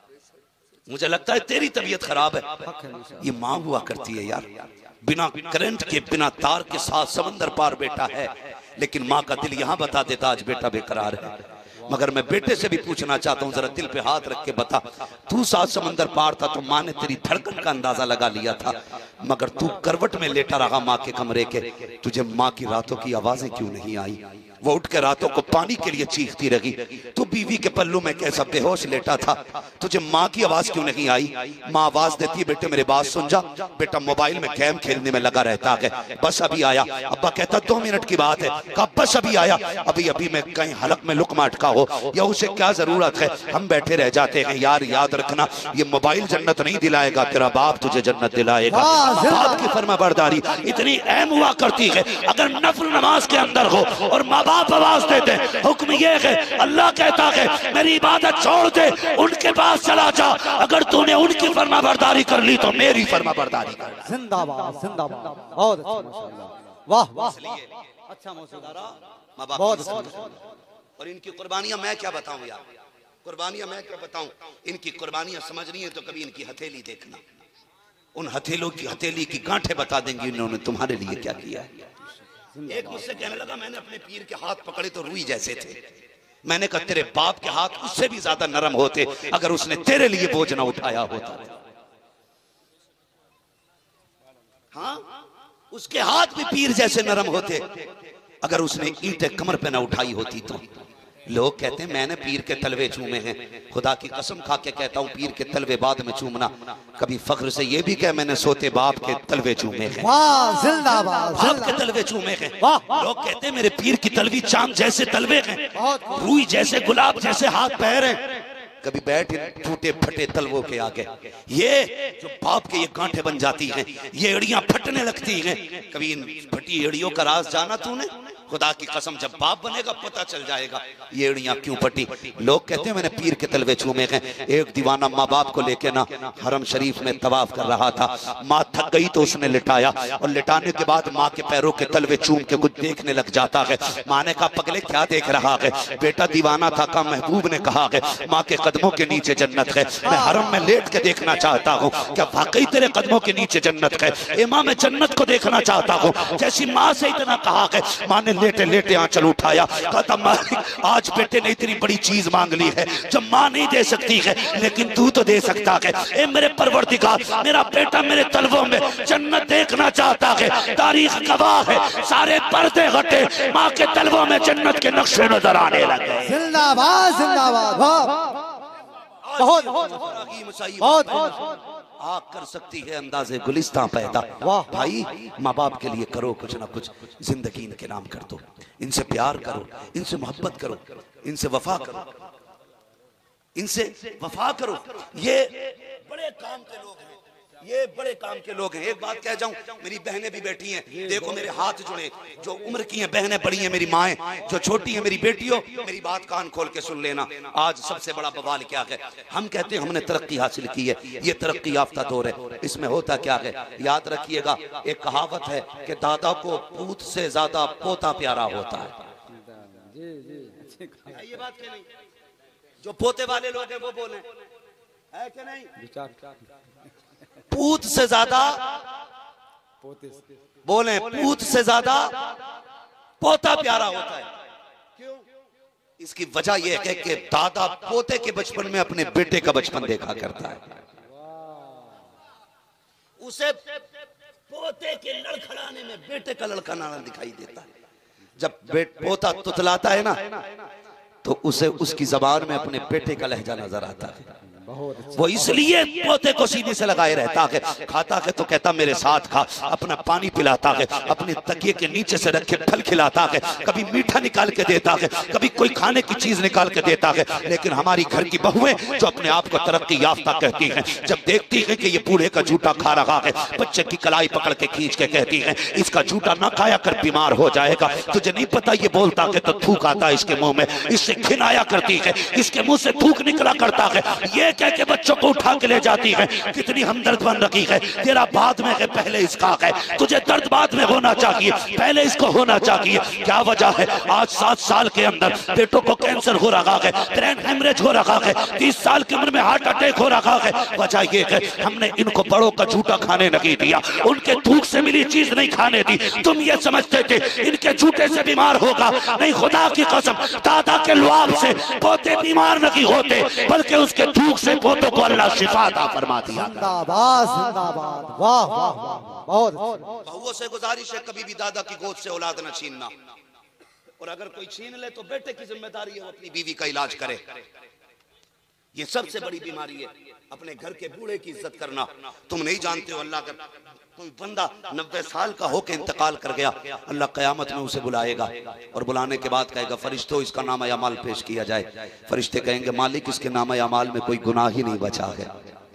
[SPEAKER 1] मुझे लगता है तेरी तबीयत खराब है। ये माँ हुआ करती है यार, बिना करंट के बिना तार के साथ समंदर पार बेटा है, लेकिन माँ का दिल यहाँ बता देता आज बेटा बेकरार है। मगर मैं बेटे से भी पूछना चाहता हूँ, जरा दिल पे हाथ रख के बता, तू सात समंदर पार था तो माँ ने तेरी धड़कन का अंदाजा लगा लिया था, मगर तू करवट में लेटा रहा माँ के कमरे के, तुझे माँ की रातों की आवाजें क्यों नहीं आई। वो उठ के रातों को पानी के लिए चीखती रही, तू बीवी के पल्लू में कैसा बेहोश लेटा था, तुझे माँ की आवाज क्यों नहीं आई। माँ आवाज देती है बेटे मेरे बात सुन जा, बेटा मोबाइल में गेम खेलने में लगा रहता है, बस अभी आया। अब्बा कहता 2 मिनट की बात है, कब बस अभी आया, अभी अभी मैं कहीं हलक में लुक माटका हो या उसे क्या जरूरत है। हम बैठे रह जाते हैं। यार याद रखना, ये मोबाइल जन्नत नहीं दिलाएगा, तेरा बाप तुझे जन्नत दिलाएगा। बाप की फरमाबरदारी इतनी अहम हुआ करती है, अगर नफल नमाज के अंदर हो और माँ बाप आवाज देते, हुक्म ये है, अल्लाह कहता है मेरी इबादत छोड़ दे, उनके पास चला जा, अगर तूने उनकी फरमाबरदारी कर ली तो मेरी फरमाबरदारी कर।
[SPEAKER 3] जिंदाबाद जिंदाबाद, बहुत अच्छा माशाल्लाह, वाह वाह, अच्छा मौजूद, बहुत अच्छा।
[SPEAKER 1] और इनकी कुर्बानियां मैं क्या बताऊं यार, कुर्बानियां मैं क्या बताऊं। इनकी कुर्बानियां समझनी है तो कभी इनकी हथेली देखना, उन हथेली की गांठें बता देंगी इन्होंने तुम्हारे लिए क्या किया है। एक मुझसे कहने लगा मैंने अपने पीर के हाथ पकड़े तो रुई जैसे थे। मैंने कहा तेरे बाप के हाथ उससे भी ज्यादा नरम होते अगर उसने तेरे लिए बोझ ना उठाया होता। हाँ, उसके हाथ भी पीर जैसे नरम होते अगर उसने ईंटें कमर पे ना उठाई होती तो। लोग कहते हैं मैंने पीर के तलवे चूमे हैं, खुदा की कसम खा के कहता हूँ पीर के तलवे बाद में चूमना। कभी फख्र से ये भी कह मैंने सोते बाप के तलवे चूमे हैं, बाप के तलवे चूमे हैं। लोग कहते हैं मेरे पीर की तलवी चांद जैसे तलवे हैं, रूई जैसे गुलाब जैसे हाथ पैर हैं। कभी बैठ टूटे फटे तलवों के आगे ये जो बाप के ये गांठें बन जाती हैं, ये एड़ियां फटने लगती हैं। कभी इन फटी एड़ियों का राज जाना तूने। खुदा की कसम जब बाप बनेगा पता चल जाएगा ये एड़ियां क्यों फटी। लोग कहते हैं मैंने पीर के तलवे चूमे हैं। एक दीवाना माँ बाप को लेके ना हरम शरीफ में तवाफ कर रहा था, माँ थक गई तो उसने लिटाया और लिटाने के बाद माँ के पैरों के तलवे चूम के कुछ देखने लग जाता है। माँ ने कहा पगले क्या देख रहा है। बेटा दीवाना था का महबूब ने कहा है माँ के कदमों के नीचे जन्नत है, मैं हरम में लेट के देखना चाहता हूँ, क्या वाकई तेरे कदमों के नीचे जन्नत है। ए माँ मैं जन्नत को देखना चाहता हूँ। जैसी माँ से इतना कहा है माँ ने लेटे लेटे आंचल उठाया, कहता मालिक आज बेटे ने इतनी बड़ी चीज मांग ली है जो माँ नहीं दे सकती है लेकिन तू तो दे सकता है। ए मेरे परवरदिगार मेरा बेटा मेरे तलवों में जन्नत देखना चाहता है। तारीख गवाह है सारे पर्दे हटे, माँ के तलवों में जन्नत के नक्शे नजर आने लगे।
[SPEAKER 3] जिंदाबाद जिंदाबाद, बहुत बहुत
[SPEAKER 1] आग कर सकती है अंदाजे गुलिस्तां पैदा। वाह भाई, माँ बाप के लिए करो कुछ ना कुछ, जिंदगी इनके नाम कर दो, इनसे प्यार करो, इनसे मोहब्बत करो, इनसे वफा करो, इनसे वफा करो। ये बड़े काम के लोग हैं, ये बड़े काम के लोग हैं। एक बात कह जाऊं, मेरी बहनें भी बैठी हैं, देखो मेरे हाथ जुड़े, जो उम्र की हैं बहनें बड़ी हैं, मेरी माएँ जो छोटी हैं, मेरी बेटियों मेरी बात कान खोल के सुन लेना। आज सबसे बड़ा बवाल क्या है, हम कहते हैं हमने तरक्की हासिल की है, ये तरक्की याफ्ता दौर है। इसमें होता क्या है याद रखिएगा, एक कहावत है कि दादा को पूत से ज्यादा पोता प्यारा होता है। ये बात क्या नहीं, जो पोते वाले लोग हैं वो बोले है कि नहीं। पूत से ज्यादा बोले, पूत से ज्यादा पोता प्यारा होता है। क्यों? इसकी वजह यह है कि दादा पोते के बचपन में अपने बेटे का बचपन देखा करता है, उसे पोते के लड़खड़ाने में बेटे का लड़खड़ाना दिखाई देता है। जब पोता तुतलाता है ना तो उसे उसकी जबान में अपने बेटे का लहजा नजर आता है। वो इसलिए पोते को सीने से लगाए रहता है, खाता है तो कहता मेरे साथ खा, अपना पानी पिलाता है, अपने तकिए के नीचे से रखे फल खिलाता है, कभी मीठा निकाल के देता है, कभी कोई खाने की चीज निकाल के देता है। लेकिन हमारी घर की बहुएं जो अपने आप को तरक्की याफ्ता कहती हैं, जब देखती है कि ये बूढ़े का जूठा खा रहा है, बच्चे की कलाई पकड़ के खींच के कहती है इसका जूठा ना खाया कर, बीमार हो जाएगा। तुझे नहीं पता ये बोलता है तो थूक आता है इसके मुंह में, इससे खिलाया करती है, इसके मुंह से थूक निकला करता है, ये कह के बच्चों को उठा के ले जाती है। कितनी हमदर्द बन रखी है, तेरा बाद में है पहले इसका है, तुझे दर्द बाद में होना चाहिए, पहले इसको होना चाहिए। क्या वजह है? आज 7 साल के अंदर पेटों को कैंसर हो रहा है, ब्रेन हेमरेज हो रहा है, 30 साल की उम्र में हार्ट अटैक हो रहा है। वजह ये है हमने इनको बड़ों का झूठा खाने नहीं दिया, उनके थूक से मिली चीज नहीं खाने दी। तुम ये समझते थे इनके झूठे से बीमार होगा, नहीं, खुदा की कसम दादा के लुआब से पोते बीमार नहीं होते, बल्कि उसके थूक से पोतों को अल्लाह शिफा अता फरमा दिया।
[SPEAKER 3] जिंदाबाद जिंदाबाद, वाह वाह वाह, बहुत।
[SPEAKER 1] बहुओं से गुजारिश है कभी भी दादा की गोद से औलाद न छीनना, और अगर कोई छीन ले तो बेटे की जिम्मेदारी है वो अपनी बीवी का इलाज करे। ये सबसे बड़ी बीमारी है, अपने घर के बूढ़े की इज्जत करना। तुम नहीं जानते हो अल्लाह का कोई बंदा 90 साल का होकर इंतकाल कर गया, अल्लाह कयामत में उसे बुलाएगा और बुलाने के बाद कहेगा फरिश्तों इसका नाम अमाल पेश किया जाए। फरिश्ते कहेंगे मालिक इसके नाम अमाल में कोई गुनाह ही नहीं बचा है,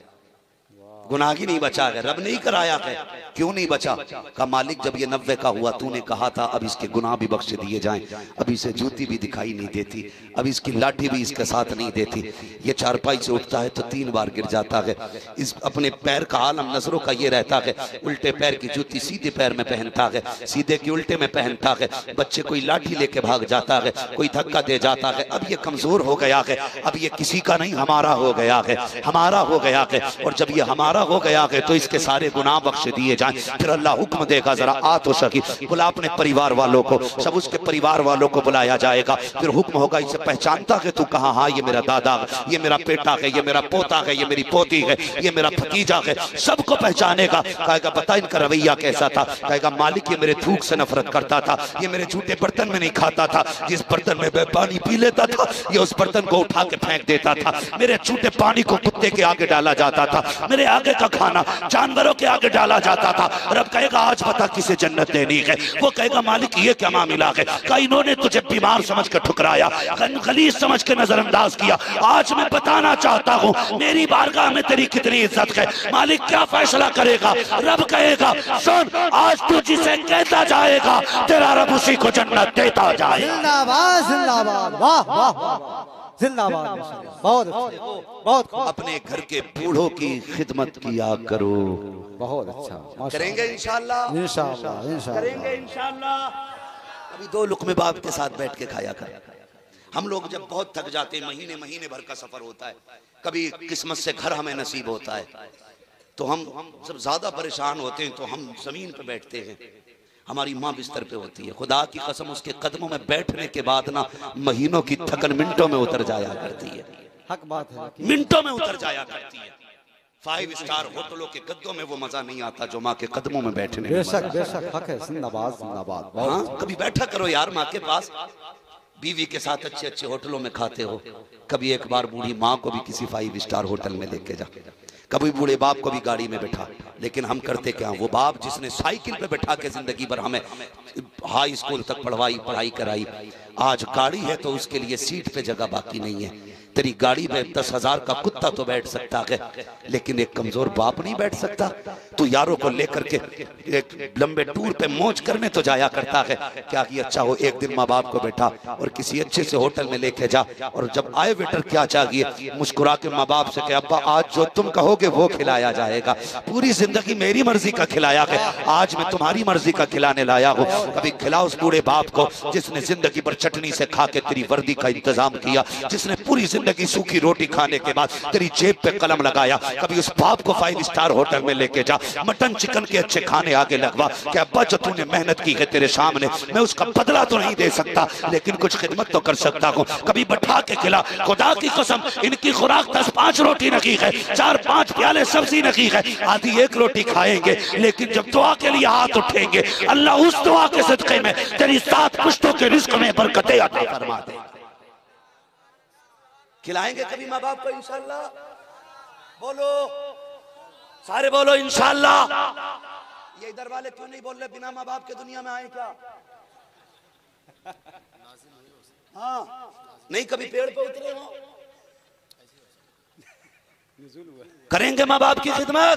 [SPEAKER 1] गुनाह ही नहीं बचा है, रब नहीं कराया है। क्यों नहीं बचा? का मालिक जब ये 90 का हुआ तूने कहा था अब इसके गुनाह भी बख्श दिए जाएं, अब इसे जूती भी दिखाई नहीं देती, अब इसकी लाठी भी इसके साथ नहीं देती, ये चारपाई से उठता है तो 3 बार गिर जाता है, इस अपने पैर का आलम नजरों का ये रहता है, उल्टे पैर की जूती सीधे पैर में पहनता है, सीधे की उल्टे में पहनता है, बच्चे कोई लाठी लेके भाग जाता है, कोई धक्का दे जाता है, अब ये कमजोर हो गया है, अब ये किसी का नहीं हमारा हो गया है, हमारा हो गया है। और जब ये हमारा हो गया है तो इसके सारे गुनाह बख्श दिए जाएं। फिर अल्लाह हुक्म देगा जरा आ तो सकी, बुला अपने परिवार वालों को, सब उसके परिवार वालों को बुलाया जाएगा। फिर हुक्म होगा इसे पहचानता है तू कहाँ? हाँ ये मेरा दादा, ये मेरा बेटा है, ये मेरा पोता है, ये मेरी पोती है, ये मेरा भतीजा है, सबको पहचानेगा। कहेगा बता इनका रवैया कैसा था? कहेगा मालिक ये मेरे थूक से नफरत करता था, ये मेरे झूठे बर्तन में नहीं खाता था, जिस बर्तन में मैं पानी पी लेता था ये उस बर्तन को उठा के फेंक देता था, मेरे झूठे पानी को कुत्ते के आगे डाला जाता था, मेरे आगे का खाना जानवरों के आगे डाला जाता था। रब कहेगा आज बता किसे जन्नत देनी है? वो कहेगा मालिक ये क्या मामला है? का इन्होंने तुझे बीमार समझ कर ठुकराया, गलीज समझ के नजरअंदाज किया, आज मैं बताना चाहता हूँ मेरी बारगाह में तेरी कितनी इज्जत है। मालिक क्या फैसला करेगा? रब कहेगा सुन आज तू जिसे कहता जाएगा तेरा रब उसी को जन्नत देता जाएगा।
[SPEAKER 3] जिंदाबाद जिंदाबाद, वाह वाह वाह, जिंदाबाद, बहुत बहुत।
[SPEAKER 1] अपने घर के बूढ़ों की खिदमत किया करो,
[SPEAKER 3] बहुत अच्छा,
[SPEAKER 1] करेंगे इंशाअल्लाह,
[SPEAKER 3] इंशाअल्लाह इंशाअल्लाह
[SPEAKER 1] करेंगे इंशाअल्लाह। अभी 2 लुकमे बाप के साथ बैठ के खाया कर। हम लोग जब बहुत थक जाते हैं, महीने महीने भर का सफर होता है, कभी किस्मत से घर हमें नसीब होता है, तो हम जब ज्यादा परेशान होते हैं तो हम जमीन पे बैठते हैं, हमारी माँ बिस्तर पे होती है, खुदा की कसम उसके कदमों में बैठने के बाद ना महीनों की थकन मिनटों में उतर जाया करती है,
[SPEAKER 3] हक बात है,
[SPEAKER 1] मिनटों में उतर जाया करती है। 5 स्टार होटलों के गद्दों में वो मजा नहीं आता जो माँ के कदमों में बैठने में।
[SPEAKER 3] बेशक बेशक, हक है, जिंदाबाद जिंदाबाद।
[SPEAKER 1] हाँ कभी बैठा करो यार माँ के पास, बीवी के साथ अच्छे अच्छे होटलों में खाते हो, कभी एक बार बूढ़ी माँ को भी किसी 5 स्टार होटल में लेके जा, कभी बूढ़े बाप को भी गाड़ी में बैठा। लेकिन हम करते क्या? वो बाप जिसने साइकिल पे बैठा के जिंदगी भर हमें हाई स्कूल तक पढ़ाई कराई, आज गाड़ी है तो उसके लिए सीट पे जगह बाकी नहीं है। तेरी गाड़ी में 10,000 का कुत्ता तो बैठ सकता है, लेकिन एक कमजोर बाप नहीं बैठ सकता। तू यारों को लेकर के एक लंबे टूर पे मौज करने तो जाया करता है, क्या कि अच्छा हो एक दिन माँ बाप को बैठा और किसी अच्छे से होटल में लेके जा, और जब आए वेटर क्या चाहिए, मुस्कुरा के माँ बाप से कहे अब्बा आज जो तुम कहोगे वो खिलाया जाएगा, पूरी जिंदगी मेरी मर्जी का खिलाया है, आज मैं तुम्हारी मर्जी का खिलाने लाया हूँ। कभी खिलाओ उस बूढ़े बाप को जिसने जिंदगी भर चटनी से खा के तेरी वर्दी का इंतजाम किया, जिसने पूरी जिंदगी सूखी रोटी खाने के बाद तेरी जेब पे कलम लगाया। कभी उस बाप को 5 स्टार होटल में लेके जा, मटन चिकन के अच्छे खाने आगे लगवा कि अब्बा जो तूने मेहनत की है तेरे सामने, मैं उसका बदला तो नहीं दे सकता लेकिन कुछ खिदमत तो कर सकता हूँ। कभी बैठा के खिला, खुदा की कसम इनकी खुराक 10-5 रोटी नकी है, 4-5 प्याले सब्जी नकी है, आधी 1 रोटी खाएंगे, लेकिन जब दुआ के लिए हाथ उठेंगे अल्लाह उस दुआ के सदके में तेरी 7 पुश्तों के रिस्क में बरकतें अता फरमा दे। खिलाएंगे कभी माँ बाप को इंशाअल्लाह, बोलो, सारे बोलो इंशाअल्लाह। ये इधर वाले क्यों नहीं बोल रहे बिना माँ बाप के दुनिया में आए क्या? हाँ, नहीं कभी पेड़ पे उतरे हो? करेंगे माँ बाप की खिदमत।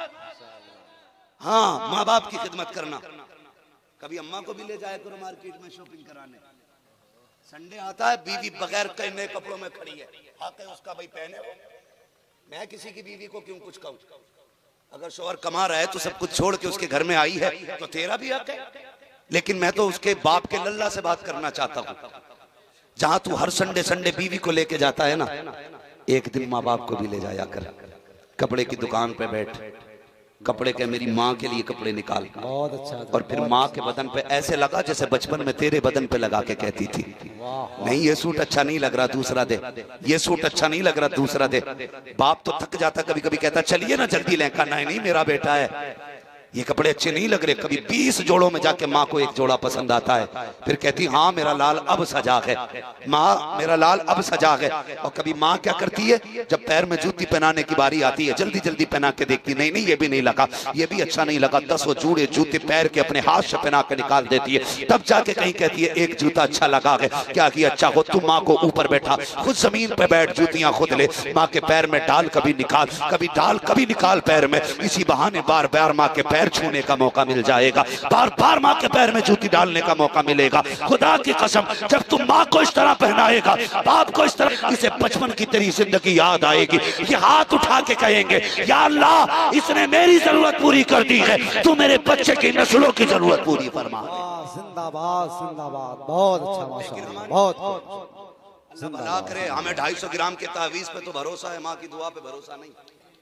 [SPEAKER 1] हाँ, माँ बाप की खिदमत करना। कभी अम्मा को भी ले जाया करो मार्केट में शॉपिंग कराने। संडे आता है, बीवी बगैर कई नए कपड़ों में खड़ी है, हक है उसका भाई पहने वो। मैं किसी की बीवी को क्यों कुछ कहूं? अगर शौहर कमा रहा है तो सब कुछ छोड़ के उसके घर में आई है तो तेरा भी हक है। लेकिन मैं तो उसके बाप के लल्ला से बात करना चाहता हूं। जहां तू हर संडे संडे बीवी को लेके जाता है ना, एक दिन माँ बाप को भी ले जाया कर। कपड़े की दुकान पे बैठ, कपड़े के मेरी माँ के लिए कपड़े निकाल,
[SPEAKER 3] बहुत अच्छा
[SPEAKER 1] और फिर माँ के बदन पे ऐसे लगा जैसे बचपन में तेरे बदन पे लगा के कहती थी, नहीं ये सूट अच्छा नहीं लग रहा दूसरा दे, ये सूट अच्छा नहीं लग रहा दूसरा दे। बाप तो थक जाता, कभी कभी कहता चलिए ना जल्दी लें, कहना नहीं मेरा बेटा है, ये कपड़े अच्छे नहीं लग रहे। कभी 20 जोड़ों में जाके माँ को एक जोड़ा पसंद आता है, फिर कहती हाँ मेरा लाल अब सजा है, माँ मेरा लाल अब सजा है। और कभी माँ क्या करती है, जब पैर में जूती पहनाने की बारी आती है जल्दी जल्दी पहना के देखती, नहीं नहीं ये भी नहीं लगा, ये भी अच्छा नहीं लगा। 10 जूड़े जूते पैर के अपने हाथ से पहना के निकाल देती है, तब जाके कहीं कहती है एक जूता अच्छा लगा है। क्या कि अच्छा हो, तू माँ को ऊपर बैठा, खुद जमीन पे बैठ, जूतियां खुद ले, माँ के पैर में डाल, कभी निकाल, कभी डाल, कभी निकाल पैर में। इसी बहाने बार बार माँ के पैर छूने का मौका मिल जाएगा, बार बार माँ के पैर में जूती डालने का मौका मिलेगा। खुदा की कसम, जब तुम माँ को इस तरह पहनाएगा, बाप को इस तरह, इसे बचपन की तेरी जिंदगी याद आएगी। ये हाथ उठा के कहेंगे या अल्लाह इसने मेरी जरूरत पूरी कर दी है, तू मेरे बच्चे की नस्लों की जरूरत पूरी फरमा।
[SPEAKER 3] जिंदाबाद जिंदाबाद, बहुत अच्छा माशाअल्लाह, बहुत
[SPEAKER 1] अल्लाह भला करे। हमें 250 ग्राम के तावीज पे तो भरोसा है, माँ की दुआ पे भरोसा नहीं।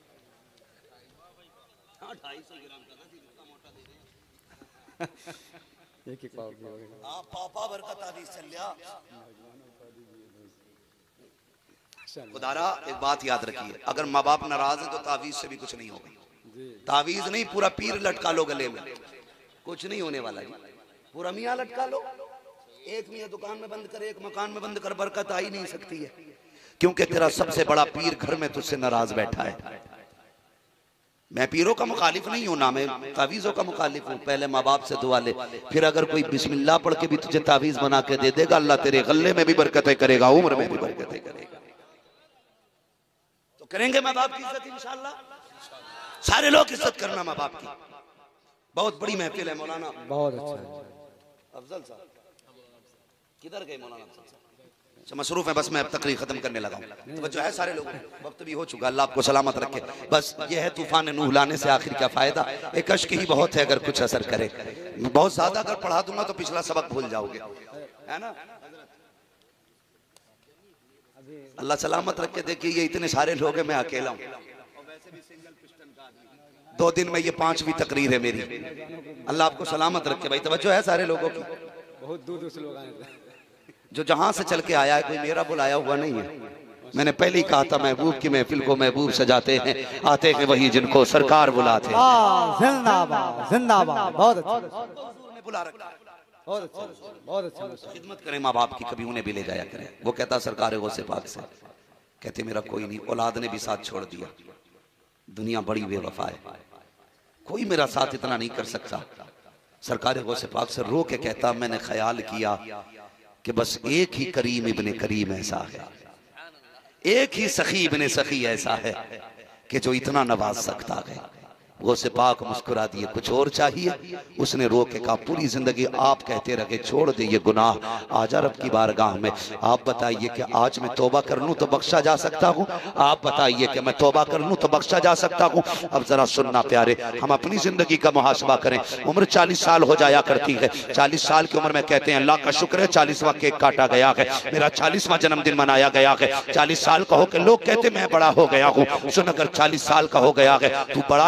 [SPEAKER 1] हाँ, 250 ग्राम
[SPEAKER 3] एक एक पाव की
[SPEAKER 1] पापा भर का तावीज चल लिया। खुदारा एक बात याद रखिए, अगर माँ बाप नाराज है तो तावीज से भी कुछ नहीं होगा। तावीज नहीं, पूरा पीर लटका लो गले में, कुछ नहीं होने वाला जी। पूरा मियाँ लटका लो, एक मियाँ दुकान में बंद कर, एक मकान में बंद कर, बरकत आ ही नहीं सकती है, क्योंकि तेरा सबसे बड़ा पीर घर में तुझसे नाराज बैठा है। मैं पीरों का मुखालिफ नहीं हूं ना, मैं तावीज़ों का मुखालिफ हूं। पहले माँ बाप से दुआ ले, फिर अगर कोई बिस्मिल्लाह पढ़ के भी तुझे तावीज़ बना के दे देगा, अल्लाह तेरे गले में भी बरकतें करेगा, उम्र में भी बरकतें करेगा। तो करेंगे माँ बाप की इज्जत इंशाअल्लाह। सारे लोग इज्जत करना माँ बाप की। बहुत बड़ी महफिल है मौलाना।
[SPEAKER 3] बहुत अच्छा।
[SPEAKER 1] अफजल साहब किधर गए मौलाना अफजल साहब? मसरूफ है, बस मैं अब तकरीर खत्म करने लगा हूँ। तो जो है सारे लोग, वक्त भी हो चुका, अल्लाह आपको सलामत रखे। बस ये है तूफान नूह लाने से आखिर क्या फायदा, एक अश्क ही बहुत है अगर कुछ असर करे। बहुत ज्यादा अगर पढ़ा दूंगा तो पिछला सबक भूल जाओगे, है ना। अल्लाह सलामत रखे। देखिए ये इतने सारे लोग हैं, मैं अकेला हूँ। 2 दिन में ये 5वीं तकरीर है मेरी। अल्लाह आपको सलामत रखे भाई। तवज्जो है सारे लोगों की।
[SPEAKER 3] बहुत दूर दूर से लोग आए थे,
[SPEAKER 1] जो जहां से चल के आया है, कोई मेरा बुलाया हुआ नहीं है। मैंने पहले ही कहा था, महबूब की महफिल को महबूब सजाते हैं, आते हैं वही जिनको सरकार बुलाते हैं।
[SPEAKER 3] जिंदाबाद जिंदाबाद, बहुत अच्छा,
[SPEAKER 1] बुला रखा,
[SPEAKER 3] बहुत अच्छा, बहुत अच्छा।
[SPEAKER 1] खिदमत करें माँ बाप की, कभी उन्हें भी ले जाया करें। वो कहता सरकार गौसे पाक से, कहते मेरा कोई नहीं, औलाद ने भी साथ छोड़ दिया, दुनिया बड़ी बेवफा है, कोई मेरा साथ इतना नहीं कर सकता। सरकार गौसे पाक से रो के कहता, मैंने ख्याल किया कि बस एक ही करीम इब्ने करीम ऐसा है, एक ही सखी इब्ने सखी ऐसा है कि जो इतना नवाज सकता है। गौसे पाक मुस्कुरा दिए, कुछ और चाहिए? उसने रो के कहा, पूरी जिंदगी आप कहते रहे छोड़ दे ये गुनाह, आजा रब की बारगाह में, आप बताइए कि आज मैं तौबा कर लूं तो बख्शा जा सकता हूं? आप बताइए कि मैं तौबा कर लूं तो बख्शा जा सकता हूं? अब जरा सुनना प्यारे, हम अपनी जिंदगी का मुहासबा करें। उम्र 40 साल हो जाया करती है, 40 साल की उम्र में कहते हैं अल्लाह का शुक्र है 40वां केक काटा गया है, मेरा 40वां जन्मदिन मनाया गया है। 40 साल का हो के लोग कहते मैं बड़ा हो गया हूँ। सुन, अगर 40 साल का हो गया है, तू बड़ा नहीं हुआ,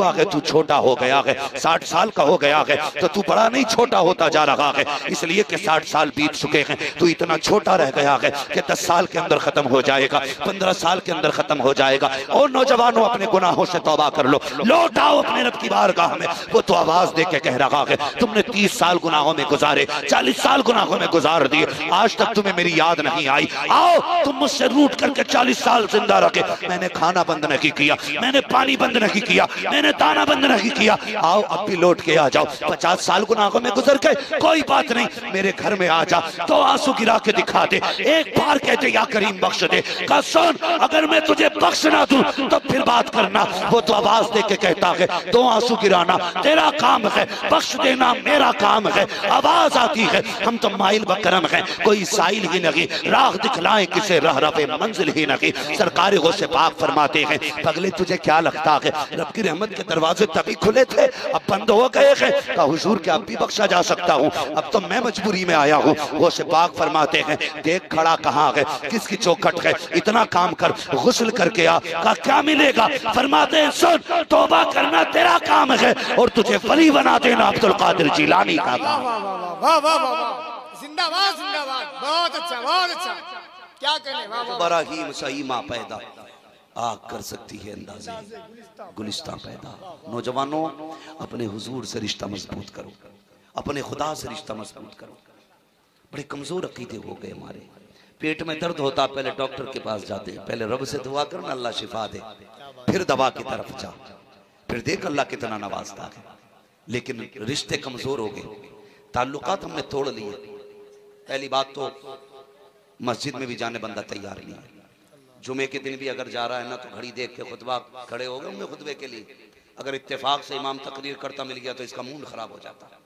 [SPEAKER 1] हुआ है तू छोटा हो गया है, 60 साल का हो गया है तो तू बड़ा नहीं छोटा होता जा रहा है, इसलिए कि 60 साल बीत चुके हैं, तू इतना छोटा रह गया है कि 10 साल के अंदर खत्म हो जाएगा, 15 साल के अंदर खत्म हो जाएगा। और नौजवानों अपने गुनाहों से तौबा कर लो, लौट आओ अपने रब की बारगाह में। वो तो आवाज दे के कह रहा है तुमने 30 साल गुनाहों में गुजारे, 40 साल गुनाहों में गुजार दिए, आज तक तुम्हें मेरी याद नहीं आई। आओ तुम मुझसे रूठ करके 40 साल जिंदा रखे, मैंने खाना बंद नहीं किया, मैंने पानी बंद नहीं किया, मैंने दाना बंद नहीं किया, आओ अब भी लौट के आ जाओ। 50 साल गुनाहों में गुजर गए, कोई बात नहीं, मेरे घर में आ जा, तो आंसू गिरा के दिखा दे, एक बार कहते या करीम बख्श दे। कहा सुन, अगर मैं तुझे बख्श ना दूं तो फिर बात करना। वो तो आवाज दे के कहता है दो आंसू गिराना तेरा काम है, बख्श देना मेरा काम है। आवाज आती है हम तो माइल बकरम है, कोई साइल ही नहीं, राह दिखलाए किसे रह रफे मंजिल ही नहीं। सरकार गौसे पाक फरमाते हैं पगले तुझे क्या लगता है रब की रहमत के दरवाजे तभी खुले थे अब बंद हो गए हैं? कहा हुजूर क्या अब भी बख्शा जा सकता हूँ, अब तो मैं मजबूरी में आया हूँ। गौसे पाक फरमाते हैं देख खड़ा कहाँ है, किसकी चौखट है, इतना काम कर, गुस्ल करके आ। कहा क्या मिलेगा? फरमाते हैं सुन, तौबा करना तेरा काम है और तुझे वली बना देना अब्दुल कादिर जिलानी का काम।
[SPEAKER 2] वाह वाह वाह, जिंदाबाद जिंदाबाद, बहुत अच्छा बहुत अच्छा, क्या कहने। वाह वाह,
[SPEAKER 1] बराहीम सही माँ पैदा आग कर सकती है अंदाज़े गुलिस्तां पैदा। नौजवानों अपने हुजूर से रिश्ता मजबूत करो, अपने खुदा से रिश्ता मजबूत करो। बड़े कमजोर अकीदे हो गए हमारे, पेट में दर्द होता पहले डॉक्टर के पास जाते, पहले रब से दुआ करना अल्लाह शिफा दे, फिर दवा की तरफ जा, फिर देख अल्लाह कितना नवाजता है। लेकिन रिश्ते कमजोर हो गए, ताल्लुकात हमने तोड़ लिए। पहली बात तो मस्जिद में भी जाने बंदा तैयार नहीं है, जुमे के दिन भी अगर जा रहा है ना तो घड़ी देख के खुतबा खड़े हो गए होंगे खुतबे के लिए, अगर इत्तेफाक से इमाम तकरीर करता मिल गया तो इसका मूड खराब हो जाता है।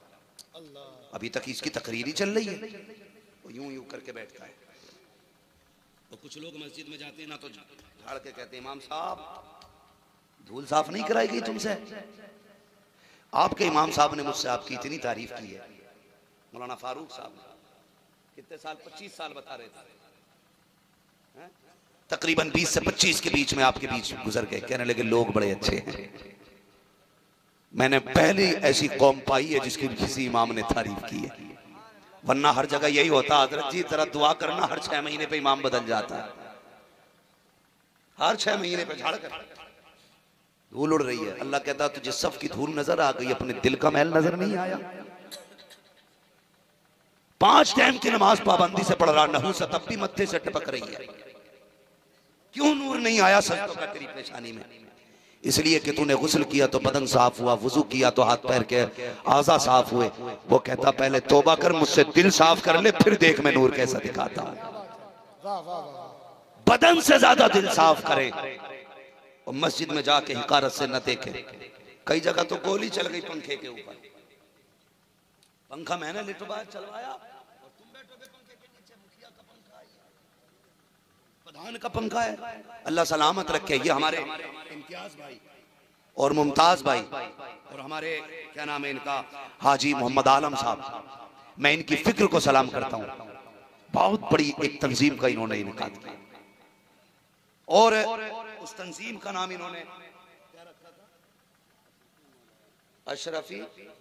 [SPEAKER 1] अभी तक इसकी तकरीर ही चल रही है, वो यूं यूं करके बैठता है। तो कुछ लोग मस्जिद में जाते हैं ना तो झाड़ के कहते हैं इमाम साहब धूल साफ नहीं कराई गई तुमसे। आपके इमाम साहब ने मुझसे आपकी इतनी तारीफ की है, मौलाना फारूक साहब कितने साल, 25 साल बता रहे थे, तकरीबन 20 से 25 के बीच में आपके बीच गुजर गए, कहने लगे लोग बड़े अच्छे हैं। मैंने पहली ऐसी कौम पाई है जिसकी किसी इमाम ने तारीफ की है, वरना हर जगह यही होता हजरत जी जरा दुआ करना, हर 6 महीने पे इमाम बदल जाता है, हर 6 महीने पे झाड़ कर धूल उड़ रही है। अल्लाह कहता तुझे सफ की धूल नजर आ गई, अपने दिल का महल नजर नहीं आया। 5 टाइम की नमाज पाबंदी से पढ़ रहा, नहूसत तब भी मत्थे से टपक रही है, क्यों नूर नहीं आया सजदों का तेरी पेशानी में? इसलिए कि तूने गुस्ल किया तो बदन साफ हुआ, वुजू किया तो हाथ पैर के आज़ा साफ हुए। वो कहता पहले तौबा कर, मुझसे दिल साफ कर ले, फिर देख मैं नूर कैसा दिखाता हूं। बदन से ज्यादा दिल साफ करे और मस्जिद में जाके हिकारत से न देखे। कई जगह तो गोली चल गई पंखे के ऊपर, पंखा मैंने लिटवा चलवाया और तुम बैठोगे पंखे के नीचे, मुखिया का पंखा है, प्रधान का पंखा है, अल्लाह सलामत रखे। ये हमारे इम्तियाज भाई और मुमताज भाई और हमारे क्या नाम है इनका, हाजी मोहम्मद आलम साहब, मैं इनकी फिक्र को सलाम करता हूँ। बहुत बड़ी एक तंजीम का इन्होंने इनकाद किया और उस तंजीम का नाम इन्होंने क्या रखा था, अशरफी,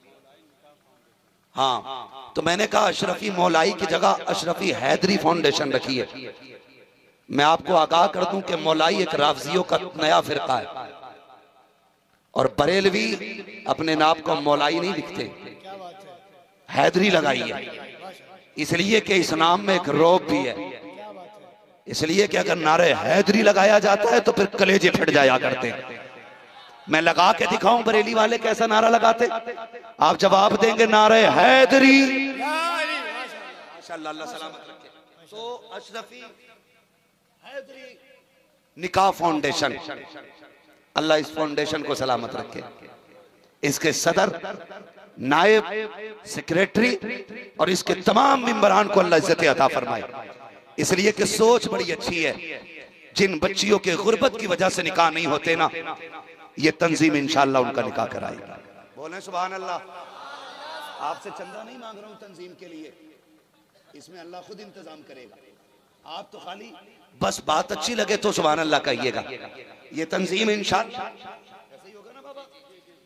[SPEAKER 1] हाँ, तो मैंने कहा अशरफी मौलाई की जगह अशरफी हैदरी फाउंडेशन रखी है। मैं आपको आगाह कर दूं कि मौलाई एक राफजियों का नया फिरका है और बरेलवी अपने नाम को मौलाई नहीं लिखते, हैदरी लगाई है, इसलिए कि इस नाम में एक रौब भी है, इसलिए कि अगर नारे हैदरी लगाया जाता है तो फिर कलेजे फट जाया करते हैं। मैं लगा के दिखाऊं बरेली वाले कैसा नारा लगाते, आप जवाब देंगे नारे हैदरी। माशाअल्लाह, अल्लाह सलामत रखे। तो अशरफी हैदरी निकाह फाउंडेशन, अल्लाह इस फाउंडेशन को सलामत रखे। इसके सदर, नायब, सेक्रेटरी और इसके तमाम मेंबरान को अल्लाह इज्जत अता फरमाए। इसलिए कि सोच बड़ी अच्छी है। जिन बच्चियों के गुर्बत की वजह से निकाह नहीं होते ना, ये तंजीम इंशाअल्लाह उनका निकाह कराएगी। बोले सुभान अल्लाह। आपसे चंदा नहीं मांग रहा हूं तंजीम के लिए, इसमें अल्लाह खुद इंतजाम करेगा। आप तो खाली बस बात अच्छी लगे तो सुभान अल्लाह कहिएगा। ये तंजीम इंशाअल्लाह ऐसे ही होगा ना बाबा,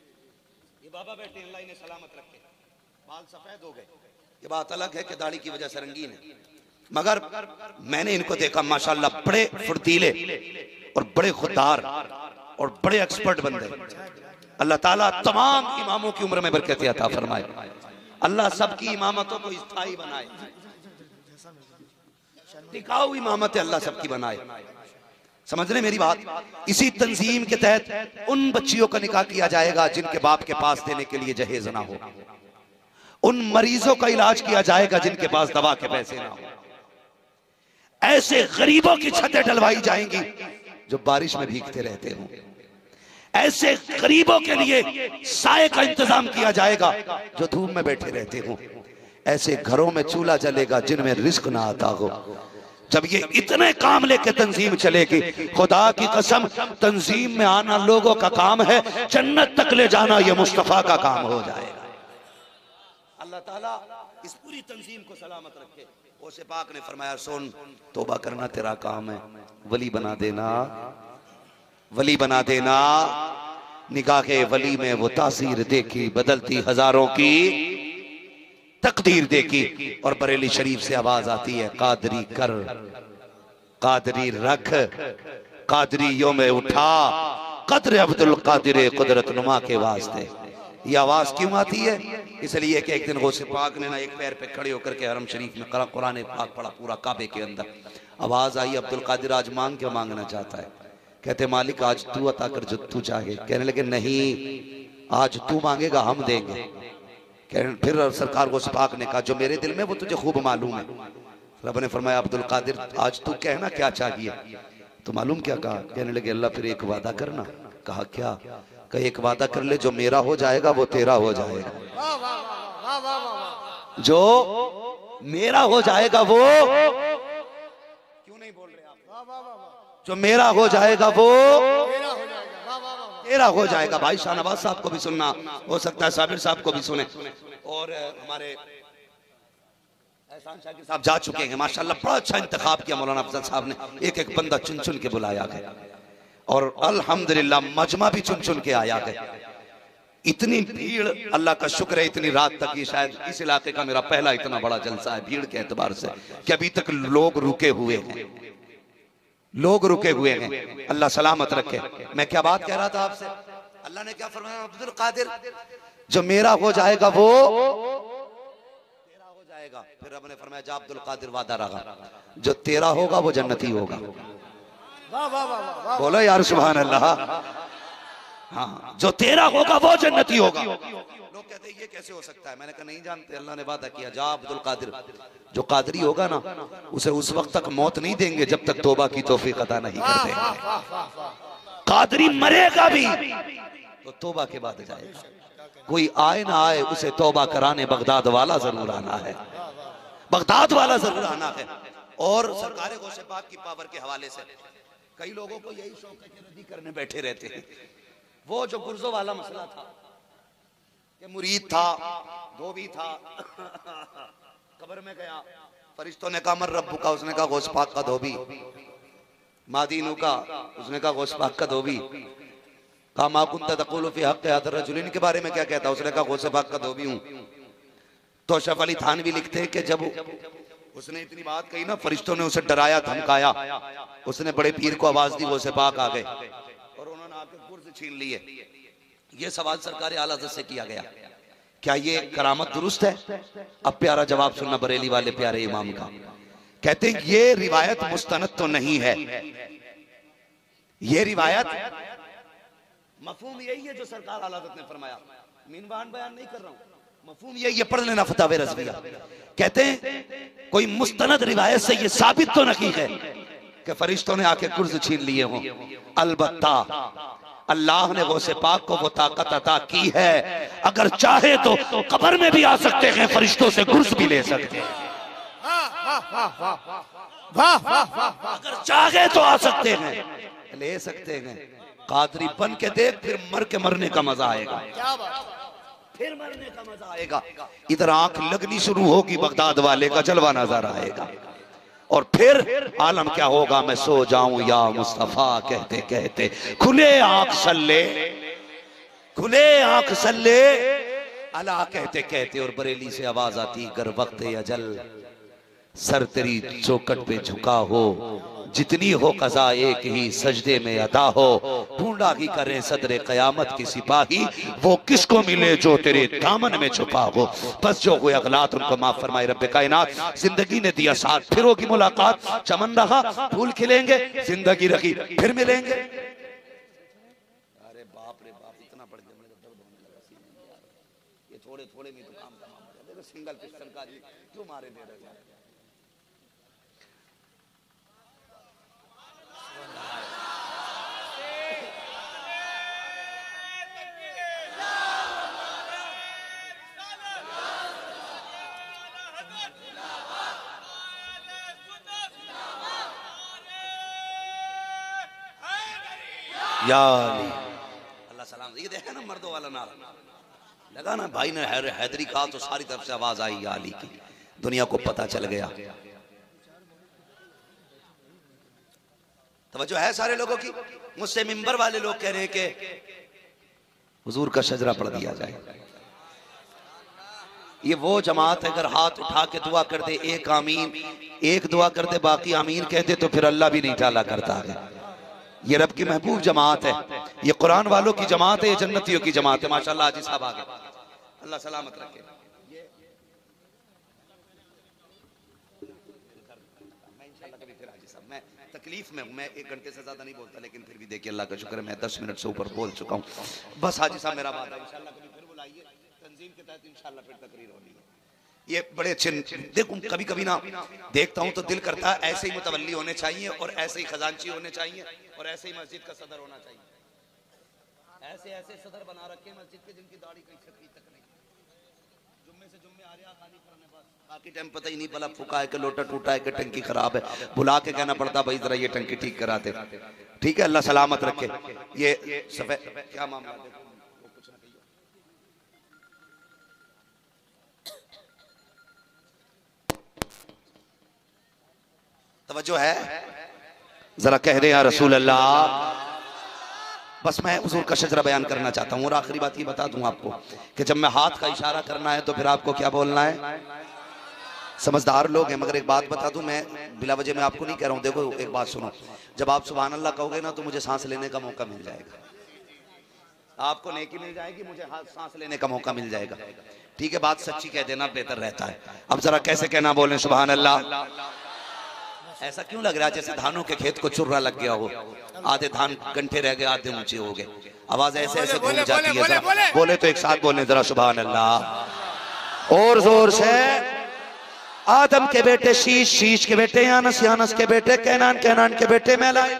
[SPEAKER 1] ये बाबा बैठे अल्लाह इन्हें सलामत रखे, बाल सफेद हो गए, ये बात अलग है कि दाढ़ी की वजह से रंगीन है, मगर मैंने इनको देखा माशाल्लाह बड़े फुर्तीले और बड़े खुददार और बड़े एक्सपर्ट बंदे। अल्लाह ताला तमाम इमामों की उम्र में बरकत अता फरमाए, अल्लाह सबकी इमामतों को स्थायी बनाए, टिकाऊ इमामत अल्लाह सबकी बनाए। समझ रहे मेरी बात? इसी तंजीम के तहत उन बच्चियों का निकाह किया जाएगा जिनके बाप के पास देने के लिए जहेज ना हो, उन मरीजों का इलाज किया जाएगा जिनके पास दवा के पैसे ना हो, ऐसे गरीबों की छतें डलवाई जाएंगी जो बारिश में भीगते रहते हों, ऐसे गरीबों के लिए साए का इंतजाम किया जाएगा जो धूप में बैठे रहते हों, ऐसे घरों में चूल्हा जलेगा जिनमें रिस्क ना आता हो। जब ये इतने काम लेके तंजीम चलेगी, खुदा की कसम तंजीम में आना लोगों का काम है, जन्नत तक ले जाना ये मुस्तफा का काम हो जाएगा। अल्लाह ताला इस पूरी तंजीम को सलामत रखे। ओसे पाक ने फरमाया सुन, तौबा करना तेरा काम है, वली बना देना, वली बना देना। निगाह के वली में वो तासीर देखी, बदलती हजारों की तकदीर देखी। और बरेली शरीफ से आवाज आती है, कादरी कर, कादरी रख, कादरियों में उठा, कदर अब्दुल कादिर कुदरत नुमा के वास्ते। ये आवाज क्यों आती है? इसलिए कि एक दिन गौसे पाक ने ना एक पैर पे खड़े होकर के हरम शरीफ में कुरान पाक पढ़ा पूरा काबे के अंदर। आवाज आई, अब्दुल कादिर आज मांग क्या मांगना चाहता है? कहते मालिक आज तू अता कर जो तू चाहे। कहने लगे नहीं, आज तू मांगेगा हम देंगे। फिर सरकार गौसे पाक ने कहा जो मेरे दिल में वो तुझे खूब मालूम है। रब ने फरमाया अब्दुल कादिर आज तू कहना क्या चाहिए? तो मालूम क्या कहा? कहने लगे अल्लाह फिर एक वादा करना। कहा क्या? कहा एक वादा कर ले, जो मेरा हो जाएगा वो तेरा हो जाएगा, जो मेरा हो जाएगा वो, क्यों नहीं बोल रहे आप? जो मेरा हो जाएगा वो तेरा हो जाएगा। भाई शाहनवाज साहब को भी सुनना, हो सकता है साबिर साहब को भी सुने। और हमारे एहसान शाकिर साहब जा चुके हैं माशाल्लाह, बड़ा अच्छा इंतखाब किया मौलाना अफजल साहब ने, एक एक बंदा चुन चुन के बुलाया गया और अल्हम्दुलिल्लाह मजमा भी चुन चुन के आया गया। इतनी भीड़, अल्लाह का शुक्र है इतनी रात तक, ये शायद इस इलाके का मेरा पहला इतना बड़ा जलसा है भीड़ के एतबार से कि अभी तक लोग रुके हुए हैं, लोग रुके हुए हैं। अल्लाह सलामत रखे। मैं क्या बात कह रहा था आपसे? अल्लाह ने क्या फरमाया? अब्दुल कादिर जो मेरा हो जाएगा वो तेरा हो जाएगा। फिर रब ने फरमाया जा अब्दुल कादिर वादा रहा, जो तेरा होगा वो जन्नती होगा। बोलो यार सुभान अल्लाह। हाँ, जो तेरा होगा वो जन्नती होगा। लोग कहते हैं ये कैसे हो सकता है? मैंने कहा नहीं जानते, अल्लाह ने वादा किया जा अब्दुल कादिर, जो कादरी होगा ना उसे उस वक्त तक मौत नहीं देंगे जब तक तौबा की तौफीक अता नहीं करते। कादरी मरेगा भी तो तौबा के बाद जाएगा। कोई आए ना आए उसे तौबा कराने बगदाद वाला जरूर आना है, बगदाद वाला जरूर आना है। और सरकार गौसे पाक की पावर के हवाले से कई लोगों को यही शौक है कि रद्दी करने बैठे रहते हैं। वो जो गुर्जों वाला मसला था कि मुरीद था, धोबी था, कब्र में गया, फरिश्तों ने कहा मर रब्बु का, उसने कहा गौस पाक का धोबी। मादीनू का, उसने कहा गौस पाक का धोबी। कहा मा कुंता तक़ूलु फ़ी हक़्क़ि हाज़ा रजुल, के बारे में क्या कहता? उसने कहा गौस पाक का धोबी हूँ। तो अशरफ अली थानवी लिखते हैं कि जब उसने इतनी बात कही ना, फरिश्तों ने उसे डराया धमकाया, उसने बड़े पीर को आवाज दी, वो से पाक आ गए और उन्होंने आके कुर्सी छीन लिए। ये सवाल सरकार आला हज़रत से किया गया, क्या ये करामत दुरुस्त है? अब प्यारा जवाब सुनना बरेली वाले प्यारे इमाम का। कहते हैं ये रिवायत मुस्तनद तो नहीं है, ये रिवायत मफहूम यही है जो सरकार आला हज़रत ने फरमाया। मीनबान बयान नहीं कर रहा हूँ, मफहूम ये पढ़ लेना फतावे रज़विया। कहते हैं कोई मुस्तनद रिवायत से ये साबित तो नहीं है कि फरिश्तों ने आके कुर्ज छीन लिए हों। अलबत्ता अल्लाह ने गौसे पाक को वो ताकत अता की है, अगर चाहे तो कब्र में भी आ सकते हैं, फरिश्तों से गुर्ज भी ले सकते हैं। अगर चाहे तो आ सकते हैं, ले सकते हैं। कादरी बन के देख, फिर मर के मरने का मजा आएगा, फिर मरने का मजा आएगा। इधर आंख लगनी शुरू होगी, बगदाद वाले का जलवा नजर आएगा। और फिर आलम क्या होगा? मैं सो जाऊं या मुस्तफा कहते कहते, खुले आंख सल्ले, खुले आंख सल्ले अला कहते कहते और बरेली से आवाज आती, गर वक्त अजल सर तेरी चौकट पे झुका हो, जितनी हो कज़ा एक ही सजदे में अदा हो, ढूंढा ही करें सदरे कयामत की सिपाही, वो किसको मिले जो तेरे दामन में छुपा हो। बस जो हुए अगलात उनको माफ फरमाए रब्बे कायनात। जिंदगी ने दिया साथ, फिर होगी मुलाकात, चमन रहा फूल खिलेंगे, जिंदगी रखी फिर मिलेंगे। अरे बाप रे बाप, इतना बढ़ गया, मेरा दर्द होने लगा सीने में यार। ये थोड़े थोड़े में तो काम तमाम हो गया। देखो सिंगल पिस्टल का जी क्यों मारे दे रहे हैं। या अल्लाह सलाम। ये देखा ना मर्दों वाला नारा लगा ना भाई ने हैदरी कहा तो सारी तरफ से आवाज आई या अली की, दुनिया को पता चल गया। तवज्जो है सारे लोगों की। मुझसे मिंबर वाले लोग कह रहे हैं कि हुजूर का शजरा पढ़ दिया जाए। ये वो जमात है, अगर हाथ उठा के दुआ कर दे एक आमीन, एक दुआ कर दे बाकी आमीन कह दे तो फिर अल्लाह भी नहीं टाला करता है। ये रब की महबूब जमात है, ये कुरान वालों की जमात है, ये जन्नतियों की जमात है। माशाल्लाह हाजी साहब आ गए, अल्लाह सलामत रखे। मैं इंशाल्लाह कभी फिर हाजी साहब, मैं तकलीफ में हूँ, मैं 1 घंटे से ज्यादा नहीं बोलता, लेकिन फिर भी देखिए अल्लाह का शुक्र है मैं 10 मिनट से ऊपर बोल चुका हूँ। बस हाजी साहब मेरा बात है, इंशाल्लाह कभी फिर बुलाइए, तंजीम के तहत इंशाल्लाह फिर तकरीर होनी है। ये बड़े अच्छे देखो, कभी कभी ना देखता हूं तो दिल करता है ऐसे ही मुतवल्ली होने चाहिए, और ऐसे ही खजांची होने चाहिए, और ऐसे ही मस्जिद का सदर होना चाहिए। ऐसे ऐसे सदर बना रखे मस्जिद के जिनकी दाढ़ी कहीं छकरी तक नहीं, जुम्मे से जुम्मे आ रहा खाली करने, बस बाकी टाइम पता ही नहीं पला फुका है कि लोटा टूटा है कि टंकी खराब है, बुला के कहना पड़ता भाई जरा ये टंकी ठीक करा दे। ठीक है, अल्लाह सलामत रखे। ये सफेद क्या मामला देखो, कुछ ना कहिए। तवज्जो है, जरा कह दे या रसूल अल्लाह। बस मैं हुजूर का शजरा बयान करना चाहता हूँ, और आखिरी बात ये बता दूं आपको कि जब मैं हाथ का इशारा करना है तो फिर आपको क्या बोलना है। समझदार लोग हैं, मगर एक बात बता दूं, मैं बिला वजह मैं आपको नहीं कह रहा हूँ। देखो एक बात सुनो, जब आप सुभान अल्लाह कहोगे ना तो मुझे सांस लेने का मौका मिल जाएगा, आपको नेकी मिल जाएगी, मुझे सांस लेने का मौका मिल जाएगा। ठीक है, बात सच्ची कह देना बेहतर रहता है। अब जरा कैसे कहना बोलें सुभान अल्लाह। ऐसा क्यों लग रहा है जैसे धानों के खेत को चुर्रा लग गया हो, आधे धान गंठे रह गए, आधे ऊंचे हो गए, आवाज ऐसे ऐसे घूम जाती है। जरा बोले तो एक साथ बोले जरा सुभान अल्लाह और जोर से। आदम के बेटे शीश, शीश के बेटे यानस, यानस के बेटे कैनान, कैनान के बेटे मैलाइल।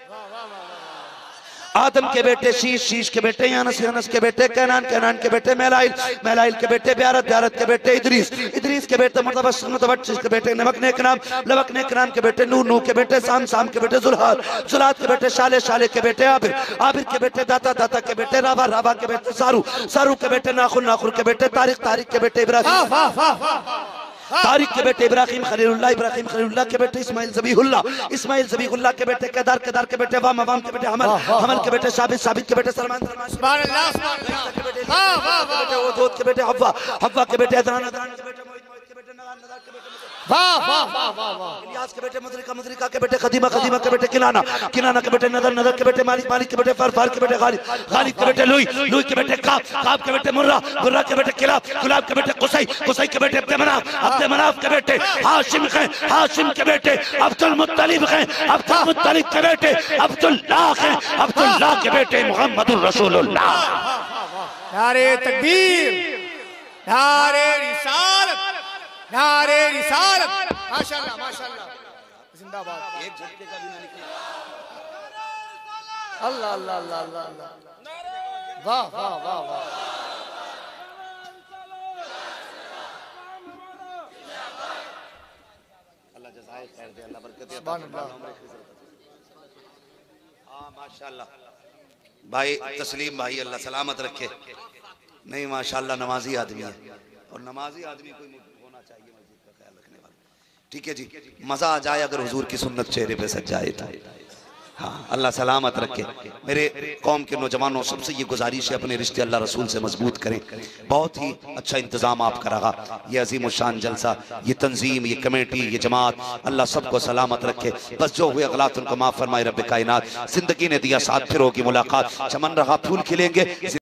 [SPEAKER 1] आदम के बेटे शीश, शीश के बेटे यानस, यानस के बेटे कैनान, कैनान के बेटे मैलाइल, मैलाइल के बेटे ब्यारत, ब्यारत के बेटे इदरीस, इदरीस के बेटे मुतवस्सिस, मुतवस्सिस के बेटे नमक नेकराम, नमक नेकराम के बेटे नूह, नूह के बेटे साम, साम के बेटे जुल्हाल, जुल्हाल के बेटे शाले, शाले के बेटे आबिर, आबिर के बेटे दाता, दाता के बेटे रावा, रावा के बेटे सारू, सारू के बेटे नाखुन, नाखुन के बेटे तारिक, तारिक के बेटे इब्राहिम, तारिक के बेटे इब्राहिम खलीलुल्लाह, इब्राहिम खलीलुल्लाह के बेटे इस्माइल ज़बीहुल्लाह, इस्माइल ज़बीहुल्लाह के बेटे केदार, केदार के बेटे वाम, वाम के बेटे हमल, हमल के बेटे साबित, साबित के बेटे सलमान, सलमान
[SPEAKER 2] सुभान अल्लाह, सुभान अल्लाह,
[SPEAKER 1] ओजोद के बेटे हव्वा, हव्वा के बेटे अदनान, अदनान के बेटे मोहित, मोहित के बेटे नगान, नगान के बेटे
[SPEAKER 2] वाह वाह वाह वाह वाह,
[SPEAKER 1] इलियास के बेटे मुद्रिका, मुद्रिका के बेटे खदीमा, खदीमा के बेटे किनाना, किनाना के बेटे नदर, नदर के बेटे मालिक, मालिक के बेटे फार, फार के बेटे गालिब, गालिब के बेटे लुई, लुई के बेटे काब, काब के बेटे मुर्रा, मुर्रा के बेटे किलाब, किलाब के बेटे कुसै, कुसै के बेटे अब्दे मनाफ, अब्दे मनाफ के बेटे हाशिम हैं, हाशिम के बेटे अब्दुल मुत्तलिब हैं, अब्दुल मुत्तलिब के बेटे अब्दुल्लाह हैं, अब्दुल्लाह के बेटे मुहम्मदुर रसूलुल्लाह।
[SPEAKER 2] नारे तकबीर, नारे रिसालत, नारे रिसालत, माशाल्लाह माशाल्लाह, जिंदाबाद।
[SPEAKER 1] एक झटके का भी ना निकले।
[SPEAKER 2] अल्लाह अल्लाह अल्लाह अल्लाह, वाह वाह वाह वाह,
[SPEAKER 1] अल्लाह जज़ाए खैर दे, अल्लाह बरकत दे।
[SPEAKER 2] सुभान अल्लाह।
[SPEAKER 1] हाँ माशाल्लाह भाई तस्लीम भाई, अल्लाह सलामत रखे। नहीं माशाल्लाह नमाजी आदमी है, और नमाजी आदमी कोई होना चाहिए मस्जिद का ख्याल रखने वाला। ठीक है जी, मजा आ जाए अगर हुजूर की सुन्नत चेहरे पे सज जाए तो। हाँ, अल्लाह सलामत रखे। मेरे कौम के नौजवानों सबसे ये गुजारिश है, अपने रिश्ते अल्लाह रसूल से मजबूत करें। बहुत ही अच्छा इंतजाम आपका रहा, ये अजीम शान जलसा, ये तंजीम, ये कमेटी, ये जमात, अल्लाह सबको सलामत रखे। बस जो हुए गलत उनको माफ फरमाए रब कायनात। जिंदगी ने दिया साथ, फिर होगी मुलाकात, चमन रहा फूल खिलेंगे।